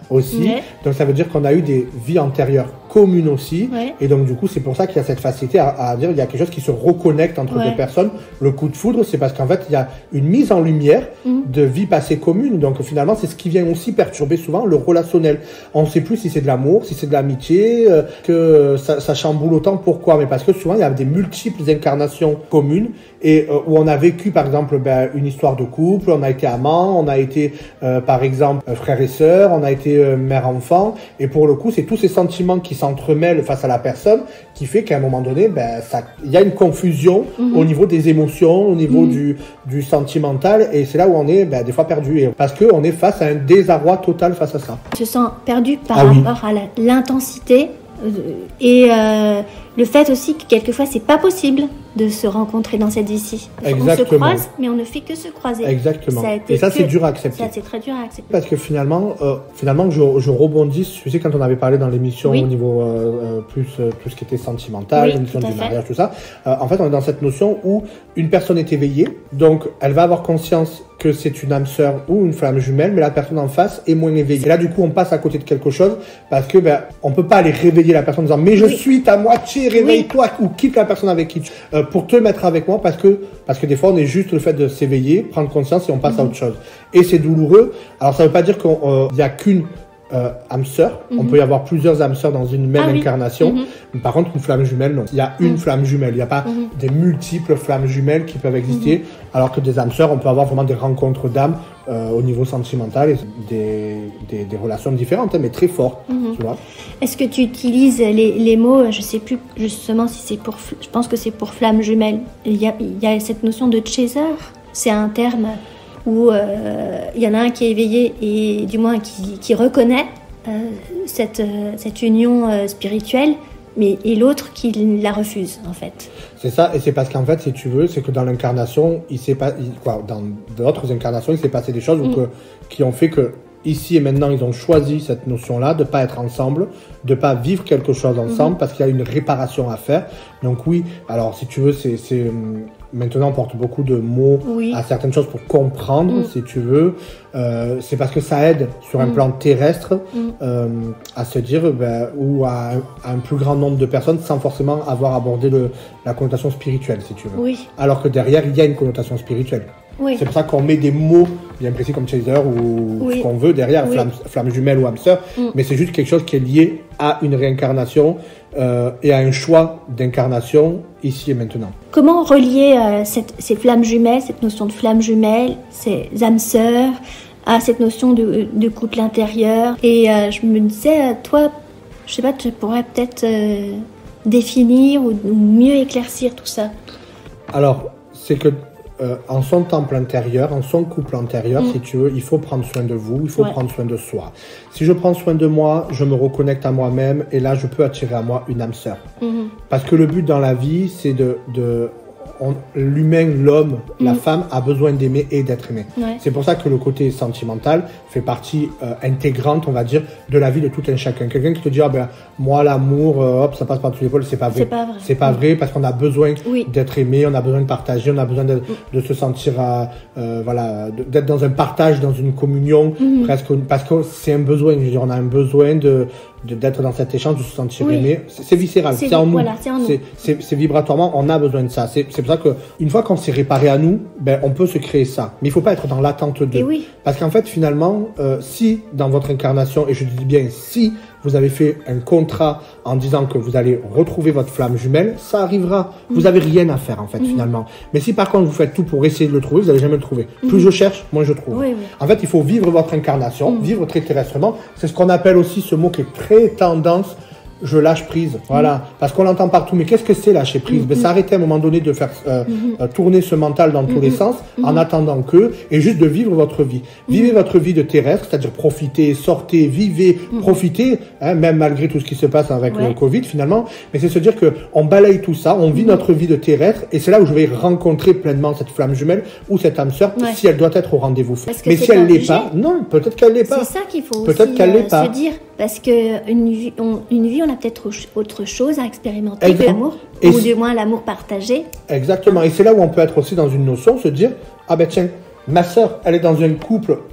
aussi. Ouais. Donc ça veut dire qu'on a eu des vies antérieures communes aussi. Ouais. Et donc du coup, c'est pour ça qu'il y a cette facilité à, à dire il y a quelque chose qui se reconnecte entre Ouais. deux personnes. Le coup de foudre, c'est parce qu'en fait, il y a une mise en lumière Mhm. de vie passée commune. Donc finalement, c'est ce qui vient aussi perturber souvent le relationnel. On ne sait plus si c'est de l'amour, si c'est de l'amitié, euh, que ça, ça chamboule autant. Pourquoi? Mais parce que souvent, il y a des multiples incarnations communes et euh, où on a vécu, par exemple, ben, une histoire de couple, on a été amant, on a été, euh, par exemple, euh, frère et sœur, on a été euh, mère-enfant. Et pour le coup, c'est tous ces sentiments qui s'entremêlent face à la personne qui fait qu'à un moment donné, ben, ça, il y a une confusion Mhm. au niveau des émotions, au niveau Mhm. du, du sentimental. Et c'est là où on est ben, des fois perdu. Et parce qu'on est face à un désarroi total face à ça. Je se sens perdue par Ah oui. rapport à la- l'intensité euh, et euh, le fait aussi que quelquefois c'est pas possible de se rencontrer dans cette vie-ci. On se Exactement. croise, mais on ne fait que se croiser. Exactement. Ça a été Et ça, que- c'est dur à accepter. Ça, c'est très dur à accepter. Parce que finalement, euh, finalement, je, je rebondis. Tu sais, quand on avait parlé dans l'émission Oui. au niveau euh, euh, plus euh, tout ce qui était sentimental, Oui, l'émission tout à du fait. mariage, tout ça. euh, en fait, on est dans cette notion où une personne est éveillée, donc elle va avoir conscience que c'est une âme sœur ou une flamme jumelle, mais la personne en face est moins éveillée. Et là, du coup, on passe à côté de quelque chose parce que ben, on peut pas aller réveiller la personne en disant mais je Oui. suis ta moitié, réveille-toi ou quitte la personne avec qui tu, euh, pour te mettre avec moi parce que parce que des fois on est juste le fait de s'éveiller, prendre conscience et on passe à autre chose. Et c'est douloureux. Alors ça veut pas dire qu'il y a qu'une euh, âme sœur. On Mhm. peut y avoir plusieurs âmes sœurs dans une même Ah oui. incarnation. Mhm. Mais par contre, une flamme jumelle, non. Il y a une Mhm. flamme jumelle. Il n'y a pas Mhm. des multiples flammes jumelles qui peuvent exister. Alors que des âmes sœurs, on peut avoir vraiment des rencontres d'âmes euh, au niveau sentimental et des, des, des relations différentes, hein, mais très fortes. Mhm. Tu vois. Est-ce que tu utilises les, les mots, je sais plus justement si c'est pour, je pense que c'est pour flamme jumelle. Il y a, il y a cette notion de chaser. C'est un terme où euh, il y en a un qui est éveillé et du moins qui, qui reconnaît euh, cette, euh, cette union euh, spirituelle, mais et l'autre qui la refuse en fait. C'est ça, et c'est parce qu'en fait, si tu veux, c'est que dans l'incarnation, il s'est pas, il- quoi, dans d'autres incarnations, il s'est passé des choses où Mm. que, qui ont fait que ici et maintenant, ils ont choisi cette notion-là de pas être ensemble, de pas vivre quelque chose ensemble, Mhm. parce qu'il y a une réparation à faire. Donc oui, alors si tu veux, c'est, c'est hum, maintenant on porte beaucoup de mots Oui. à certaines choses pour comprendre, Mm. si tu veux. Euh, c'est parce que ça aide sur un Mm. plan terrestre Mm. euh, à se dire, ben, ou à, un- à un plus grand nombre de personnes sans forcément avoir abordé le, la connotation spirituelle, si tu veux. Oui, Alors que derrière, il y a une connotation spirituelle. oui. C'est pour ça qu'on met des mots bien précis comme chaser ou Oui. ce qu'on veut derrière, Oui. flamme, flamme jumelle ou âme sœur, Mm. mais c'est juste quelque chose qui est lié à une réincarnation euh, et à un choix d'incarnation ici et maintenant. Comment relier euh, cette, ces flammes jumelles, cette notion de flammes jumelles, ces âmes sœurs, à cette notion de, de couple intérieur? Et euh, je me disais, euh, toi, je sais pas, tu pourrais peut-être euh, définir ou, ou mieux éclaircir tout ça. Alors, c'est que euh, en son temple intérieur, en son couple intérieur, Mm. si tu veux, il faut prendre soin de vous, il faut Ouais. prendre soin de soi. Si je prends soin de moi, je me reconnecte à moi-même et là, je peux attirer à moi une âme sœur. Mhm. Parce que le but dans la vie, c'est de, de on- l'humain, l'homme, la Mm. femme a besoin d'aimer et d'être aimé. Ouais. C'est pour ça que le côté sentimental fait partie euh, intégrante, on va dire, de la vie de tout un chacun. Quelqu'un qui te dit, ah ben, moi, l'amour, euh, hop, ça passe par-dessus l'épaule, c'est pas vrai. C'est pas vrai. C'est pas Mm. vrai parce qu'on a besoin Oui. d'être aimé, on a besoin de partager, on a besoin de, de se sentir, euh, euh, voilà, de- d'être dans un partage, dans une communion, Mhm. presque, parce que c'est un besoin. Je veux dire, on a un besoin de de- d'être dans cet échange, de se sentir Oui. aimé. C'est c'est viscéral, C'est c'est en vi- nous. voilà, c'est en nous. C'est- c'est c'est vibratoirement, on a besoin de ça. C'est c'est pour ça que une fois qu'on s'est réparé à nous, ben on peut se créer ça. Mais il faut pas être dans l'attente de. Et oui. Parce qu'en fait, finalement, euh, si dans votre incarnation, et je dis bien si vous avez fait un contrat en disant que vous allez retrouver votre flamme jumelle, ça arrivera. Vous avez rien à faire en fait finalement. Mais si par contre vous faites tout pour essayer de le trouver, vous n'allez jamais le trouver. Plus je cherche, moins je trouve. Oui, oui. En fait, il faut vivre votre incarnation, Mm. vivre très terrestrement. C'est ce qu'on appelle aussi ce mot qui est très tendance. Je lâche prise, voilà, parce qu'on l'entend partout. Mais qu'est-ce que c'est lâcher prise? Ben, c'est arrêter à un moment donné de faire euh, euh, tourner ce mental dans tous les sens, en attendant que, et juste de vivre votre vie. Vivez votre vie de terrestre, c'est-à-dire profitez, sortez, vivez, profitez, hein, même malgré tout ce qui se passe avec Ouais. le Covid finalement. Mais c'est se dire que on balaye tout ça, on vit notre vie de terrestre, et c'est là où je vais rencontrer pleinement cette flamme jumelle ou cette âme sœur, Ouais. si elle doit être au rendez-vous. Parce que Mais c'est si elle pas l'est pas, obligé. non, peut-être qu'elle l'est pas. C'est ça qu'il faut Peut-être aussi qu'elle l'est euh, pas. se dire, parce que une vie, on, une vie, on a peut-être auch- autre chose à expérimenter que Exact. l'amour, Et ou si- du moins l'amour partagé. Exactement. Et c'est là où on peut être aussi dans une notion, se dire, ah ben tiens, ma sœur, elle est dans un couple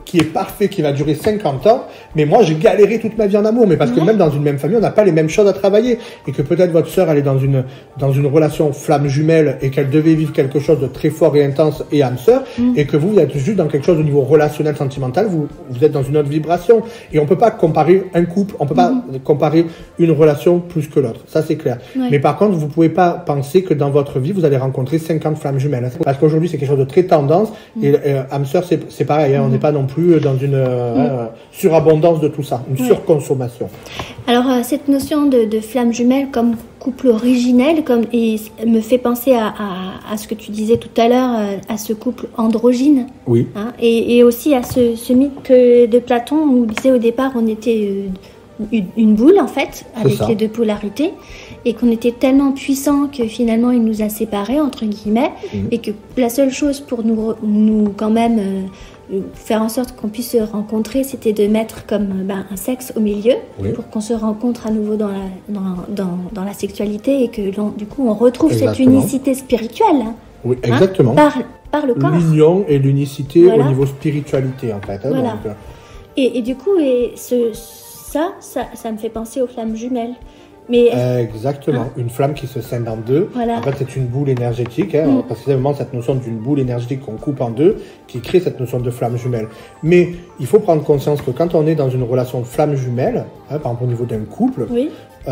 qui est parfait, qui va durer cinquante ans, mais moi j'ai galéré toute ma vie en amour, mais parce que Ouais. même dans une même famille, on n'a pas les mêmes choses à travailler, et que peut-être votre sœur elle est dans une dans une relation flamme jumelle et qu'elle devait vivre quelque chose de très fort et intense et âme sœur, Mm. et que vous, vous êtes juste dans quelque chose au niveau relationnel, sentimental, vous vous êtes dans une autre vibration, et on peut pas comparer un couple, on peut pas Mm. comparer une relation plus que l'autre, ça c'est clair. Ouais. Mais par contre, vous pouvez pas penser que dans votre vie vous allez rencontrer cinquante flammes jumelles, parce qu'aujourd'hui c'est quelque chose de très tendance, Mm. et euh, âme sœur c'est c'est pareil, hein, on n'est pas non plus dans une euh, euh, surabondance de tout ça, une Ouais. surconsommation. Alors, euh, cette notion de, de flamme jumelle comme couple originel comme, et, me fait penser à, à, à ce que tu disais tout à l'heure, euh, à ce couple androgyne, Oui. hein, et, et aussi à ce, ce mythe que- de Platon où il disait au départ on était euh, une, une boule en fait, avec ça. les deux polarités, et qu'on était tellement puissant que finalement il nous a séparés, entre guillemets, Mhm. et que la seule chose pour nous, re- nous quand même... euh, faire en sorte qu'on puisse se rencontrer, c'était de mettre comme ben, un sexe au milieu, Oui. pour qu'on se rencontre à nouveau dans la, dans, dans, dans la sexualité et que l'on, du coup on retrouve cette Exactement. unicité spirituelle, hein, Oui, hein, exactement. par, par le corps. L'union et l'unicité Voilà. au niveau spiritualité en fait. hein, Voilà. donc, euh, Et, et du coup, et ce, ça, ça, ça me fait penser aux flammes jumelles. Mais Exactement, une flamme qui se scinde en deux. Voilà. En fait, c'est une boule énergétique, hein, Mm. parce que c'est vraiment cette notion d'une boule énergétique qu'on coupe en deux qui crée cette notion de flamme jumelle. Mais il faut prendre conscience que quand on est dans une relation flamme jumelle, hein, par exemple au niveau d'un couple, oui,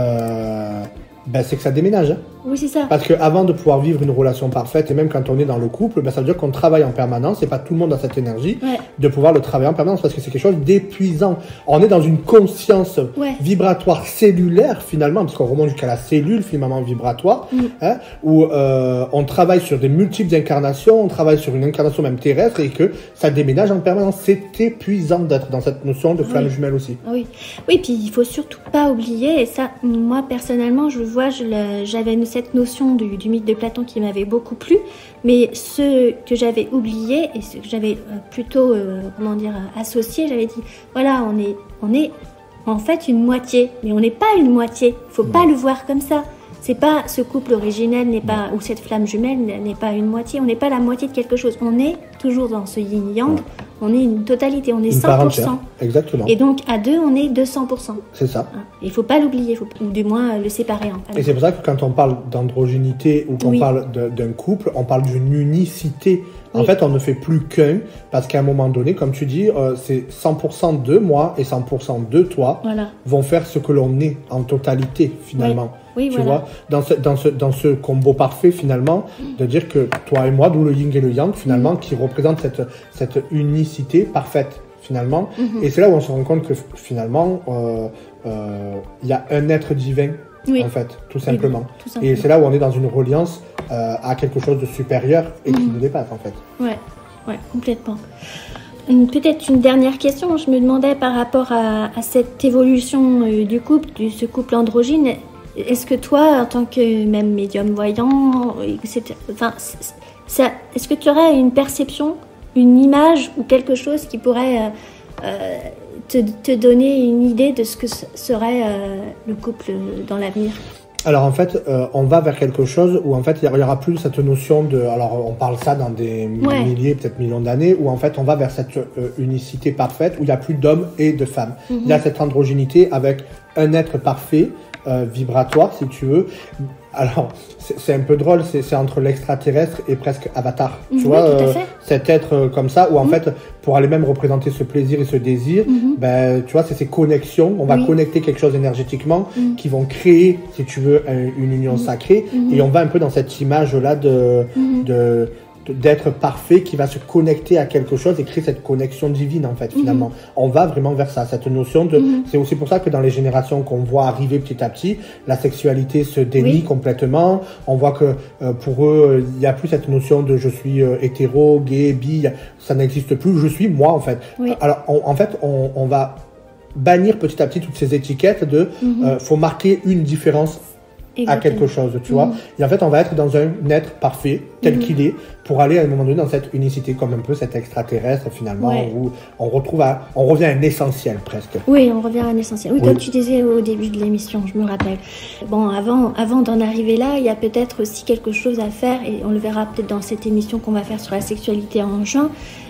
euh, ben, c'est que ça déménage. hein. oui c'est ça. Parce qu'avant de pouvoir vivre une relation parfaite, et même quand on est dans le couple, ben, ça veut dire qu'on travaille en permanence, et pas tout le monde a cette énergie Ouais. de pouvoir le travailler en permanence, parce que c'est quelque chose d'épuisant. On est dans une conscience Ouais. vibratoire cellulaire, finalement, parce qu'on remonte jusqu'à la cellule, finalement, vibratoire, Mm. hein, où euh, on travaille sur des multiples incarnations, on travaille sur une incarnation même terrestre, et que ça déménage en permanence. C'est épuisant d'être dans cette notion de flamme Oui. jumelle aussi. Oui, oui, puis il faut surtout pas oublier, et ça, moi personnellement, je vois, je le- j'avais une- cette notion du, du mythe de Platon qui m'avait beaucoup plu, mais ce que j'avais oublié et ce que j'avais euh, plutôt, euh, comment dire, euh, associé, j'avais dit, voilà, on est, on est en fait une moitié, mais on n'est pas une moitié. Il faut pas le voir comme ça. C'est pas ce couple originel n'est pas ou cette flamme jumelle n'est pas une moitié. On n'est pas la moitié de quelque chose. On est toujours dans ce yin-yang. On est une totalité. On est Une cent part pour entière. cent. Exactement. Et donc à deux, on est deux cents pour cent. C'est ça. Hein. Il faut pas l'oublier, faut- ou du moins euh, le séparer. En fait. Et c'est pour ça que quand on parle d'androgénité ou qu'on Oui. parle de- d'un couple, on parle d'une unicité. En Oui. fait, on ne fait plus qu'un, parce qu'à un moment donné, comme tu dis, euh, c'est cent pour cent de moi et cent pour cent de toi Voilà. vont faire ce que l'on est en totalité, finalement. Oui, Tu voilà. vois, dans ce, dans, ce, dans ce combo parfait, finalement, de dire que toi et moi, d'où le yin et le yang, finalement, Mm. qui représentent cette, cette unicité parfaite, finalement. Mhm. Et c'est là où on se rend compte que, finalement, euh, euh, il y a un être divin, Oui. en fait, tout simplement. tout simplement. Et c'est là où on est dans une reliance euh, à quelque chose de supérieur et qui Mhm. nous dépasse, en fait. Ouais, ouais, complètement. Hum, Peut-être une dernière question. Je me demandais par rapport à, à cette évolution euh, du couple, de ce couple androgyne. Est-ce que toi, en tant que même médium voyant, et cetera, enfin, c- c- ça, est-ce que tu aurais une perception, une image ou quelque chose qui pourrait euh, euh, te, te donner une idée de ce que ce serait euh, le couple dans l'avenir? Alors en fait, euh, on va vers quelque chose où en fait il y aura plus cette notion de, alors on parle ça dans des Ouais. milliers, peut-être millions d'années, où en fait on va vers cette euh, unicité parfaite où il y a plus d'hommes et de femmes. Mhm. Il y a cette androgénité avec un être parfait, euh, vibratoire si tu veux. Alors c'est c'est un peu drôle, c'est c'est entre l'extraterrestre et presque Avatar. Mhm, Tu vois, tout à euh, fait. cet être euh, comme ça où en Mhm. fait pour aller même représenter ce plaisir et ce désir, Mhm. ben tu vois c'est ces connexions. On va Oui. connecter quelque chose énergétiquement Mhm. qui vont créer, si tu veux, un- une union sacrée. Mhm. Et on va un peu dans cette image-là de, Mhm. de, de- d'être parfait qui va se connecter à quelque chose et créer cette connexion divine, en fait, finalement. On va vraiment vers ça, cette notion de... Mhm. C'est aussi pour ça que dans les générations qu'on voit arriver petit à petit, la sexualité se dénie Oui. complètement. On voit que euh, pour eux, il n'y a plus cette notion de je suis euh, hétéro, gay, bi, ça n'existe plus. Je suis moi, en fait. Oui. Alors, on- en fait, on, on va bannir petit à petit toutes ces étiquettes de Mhm. euh, faut marquer une différence à Exactement. quelque chose, tu vois. Mhm. Et en fait, on va être dans un être parfait, tel Mhm. qu'il est, pour aller à un moment donné dans cette unicité, comme un peu cet extraterrestre, finalement, Ouais. où on retrouve à, on revient à un essentiel, presque. Oui, on revient à l'essentiel. Oui, Oui. comme tu disais au début de l'émission, je me rappelle. Bon, avant, avant d'en arriver là, il y a peut-être aussi quelque chose à faire, et on le verra peut-être dans cette émission qu'on va faire sur la sexualité en juin,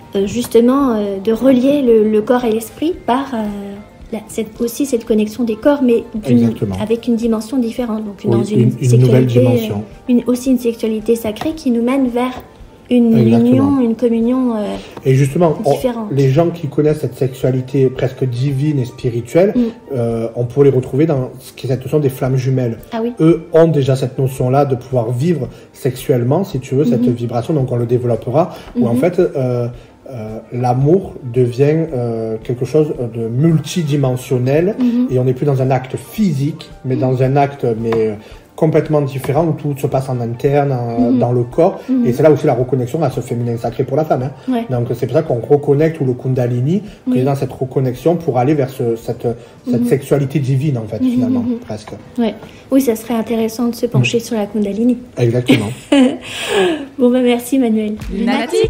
euh, justement euh, de relier le, le corps et l'esprit par euh, la, cette, aussi cette connexion des corps, mais avec une dimension différente. Donc oui, dans une, une, une nouvelle dimension. Euh, une, aussi une sexualité sacrée qui nous mène vers une Exactement. union, une communion euh, et justement, différente. On, les gens qui connaissent cette sexualité presque divine et spirituelle, mm. euh, on peut les retrouver dans ce qui est cette notion des flammes jumelles. Ah oui. Eux ont déjà cette notion-là de pouvoir vivre sexuellement, si tu veux, mm-hmm. cette vibration. Donc on le développera, mm-hmm. où en fait euh, euh, l'amour devient euh, quelque chose de multidimensionnel, mm-hmm. et on n'est plus dans un acte physique, mais mm-hmm. dans un acte mais complètement différent, où tout se passe en interne, en, mmh. dans le corps, mmh. et c'est là aussi la reconnexion à ce féminin sacré pour la femme. Hein. Ouais. Donc c'est pour ça qu'on reconnecte tout le Kundalini, oui. qui est dans cette reconnexion pour aller vers ce, cette, cette mmh. sexualité divine, en fait, mmh. finalement, mmh. presque. Ouais. Oui, ça serait intéressant de se pencher mmh. sur la Kundalini. Exactement. Bon, ben merci Manuel. Lunatique.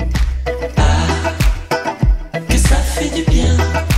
Ah, que ça fait du bien.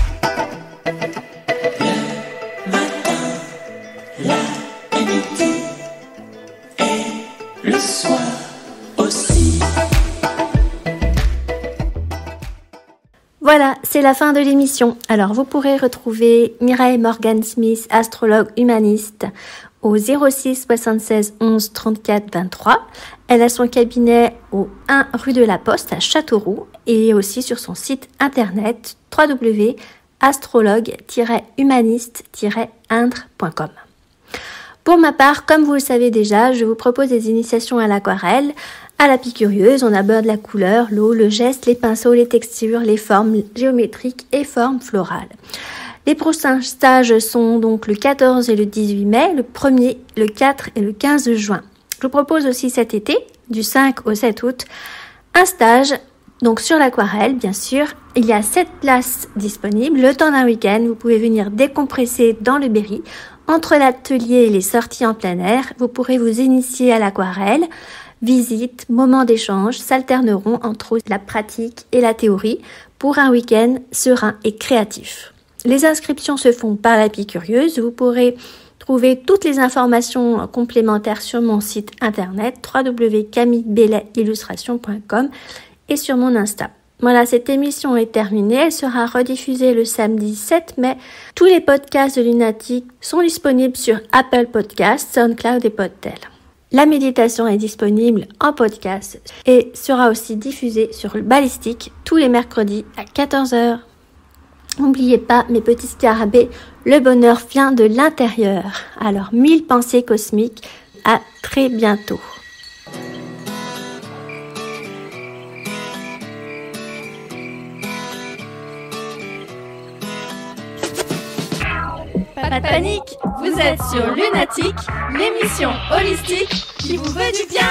Voilà, c'est la fin de l'émission. Alors, vous pourrez retrouver Mireille Morgan-Smith, astrologue humaniste, au zéro six soixante-seize onze trente-quatre vingt-trois. Elle a son cabinet au un rue de la Poste à Châteauroux et aussi sur son site internet w w w point astrologue tiret humaniste tiret indre point com. Pour ma part, comme vous le savez déjà, je vous propose des initiations à l'aquarelle. À la Picurieuse, on aborde la couleur, l'eau, le geste, les pinceaux, les textures, les formes géométriques et formes florales. Les prochains stages sont donc le quatorze et le dix-huit mai, le premier, le quatre et le quinze juin. Je vous propose aussi cet été, du cinq au sept août, un stage donc sur l'aquarelle, bien sûr. Il y a sept places disponibles. Le temps d'un week-end, vous pouvez venir décompresser dans le Berry. Entre l'atelier et les sorties en plein air, vous pourrez vous initier à l'aquarelle. Visites, moments d'échange s'alterneront entre la pratique et la théorie pour un week-end serein et créatif. Les inscriptions se font par la Picurieuse. Vous pourrez trouver toutes les informations complémentaires sur mon site internet w w w point camille bellet illustration point com et sur mon Insta. Voilà, cette émission est terminée. Elle sera rediffusée le samedi sept mai. Tous les podcasts de Lunatique sont disponibles sur Apple Podcasts, SoundCloud et Podtail. La méditation est disponible en podcast et sera aussi diffusée sur le Balistique tous les mercredis à quatorze heures. N'oubliez pas, mes petits scarabées, le bonheur vient de l'intérieur. Alors, mille pensées cosmiques. À très bientôt. Pas de panique, vous êtes sur Lunatique, l'émission holistique qui vous veut du bien.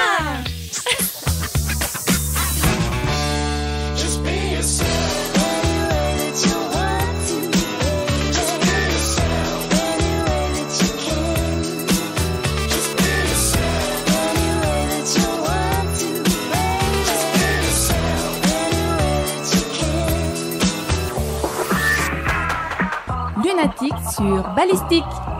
Lunatique sur Balistique.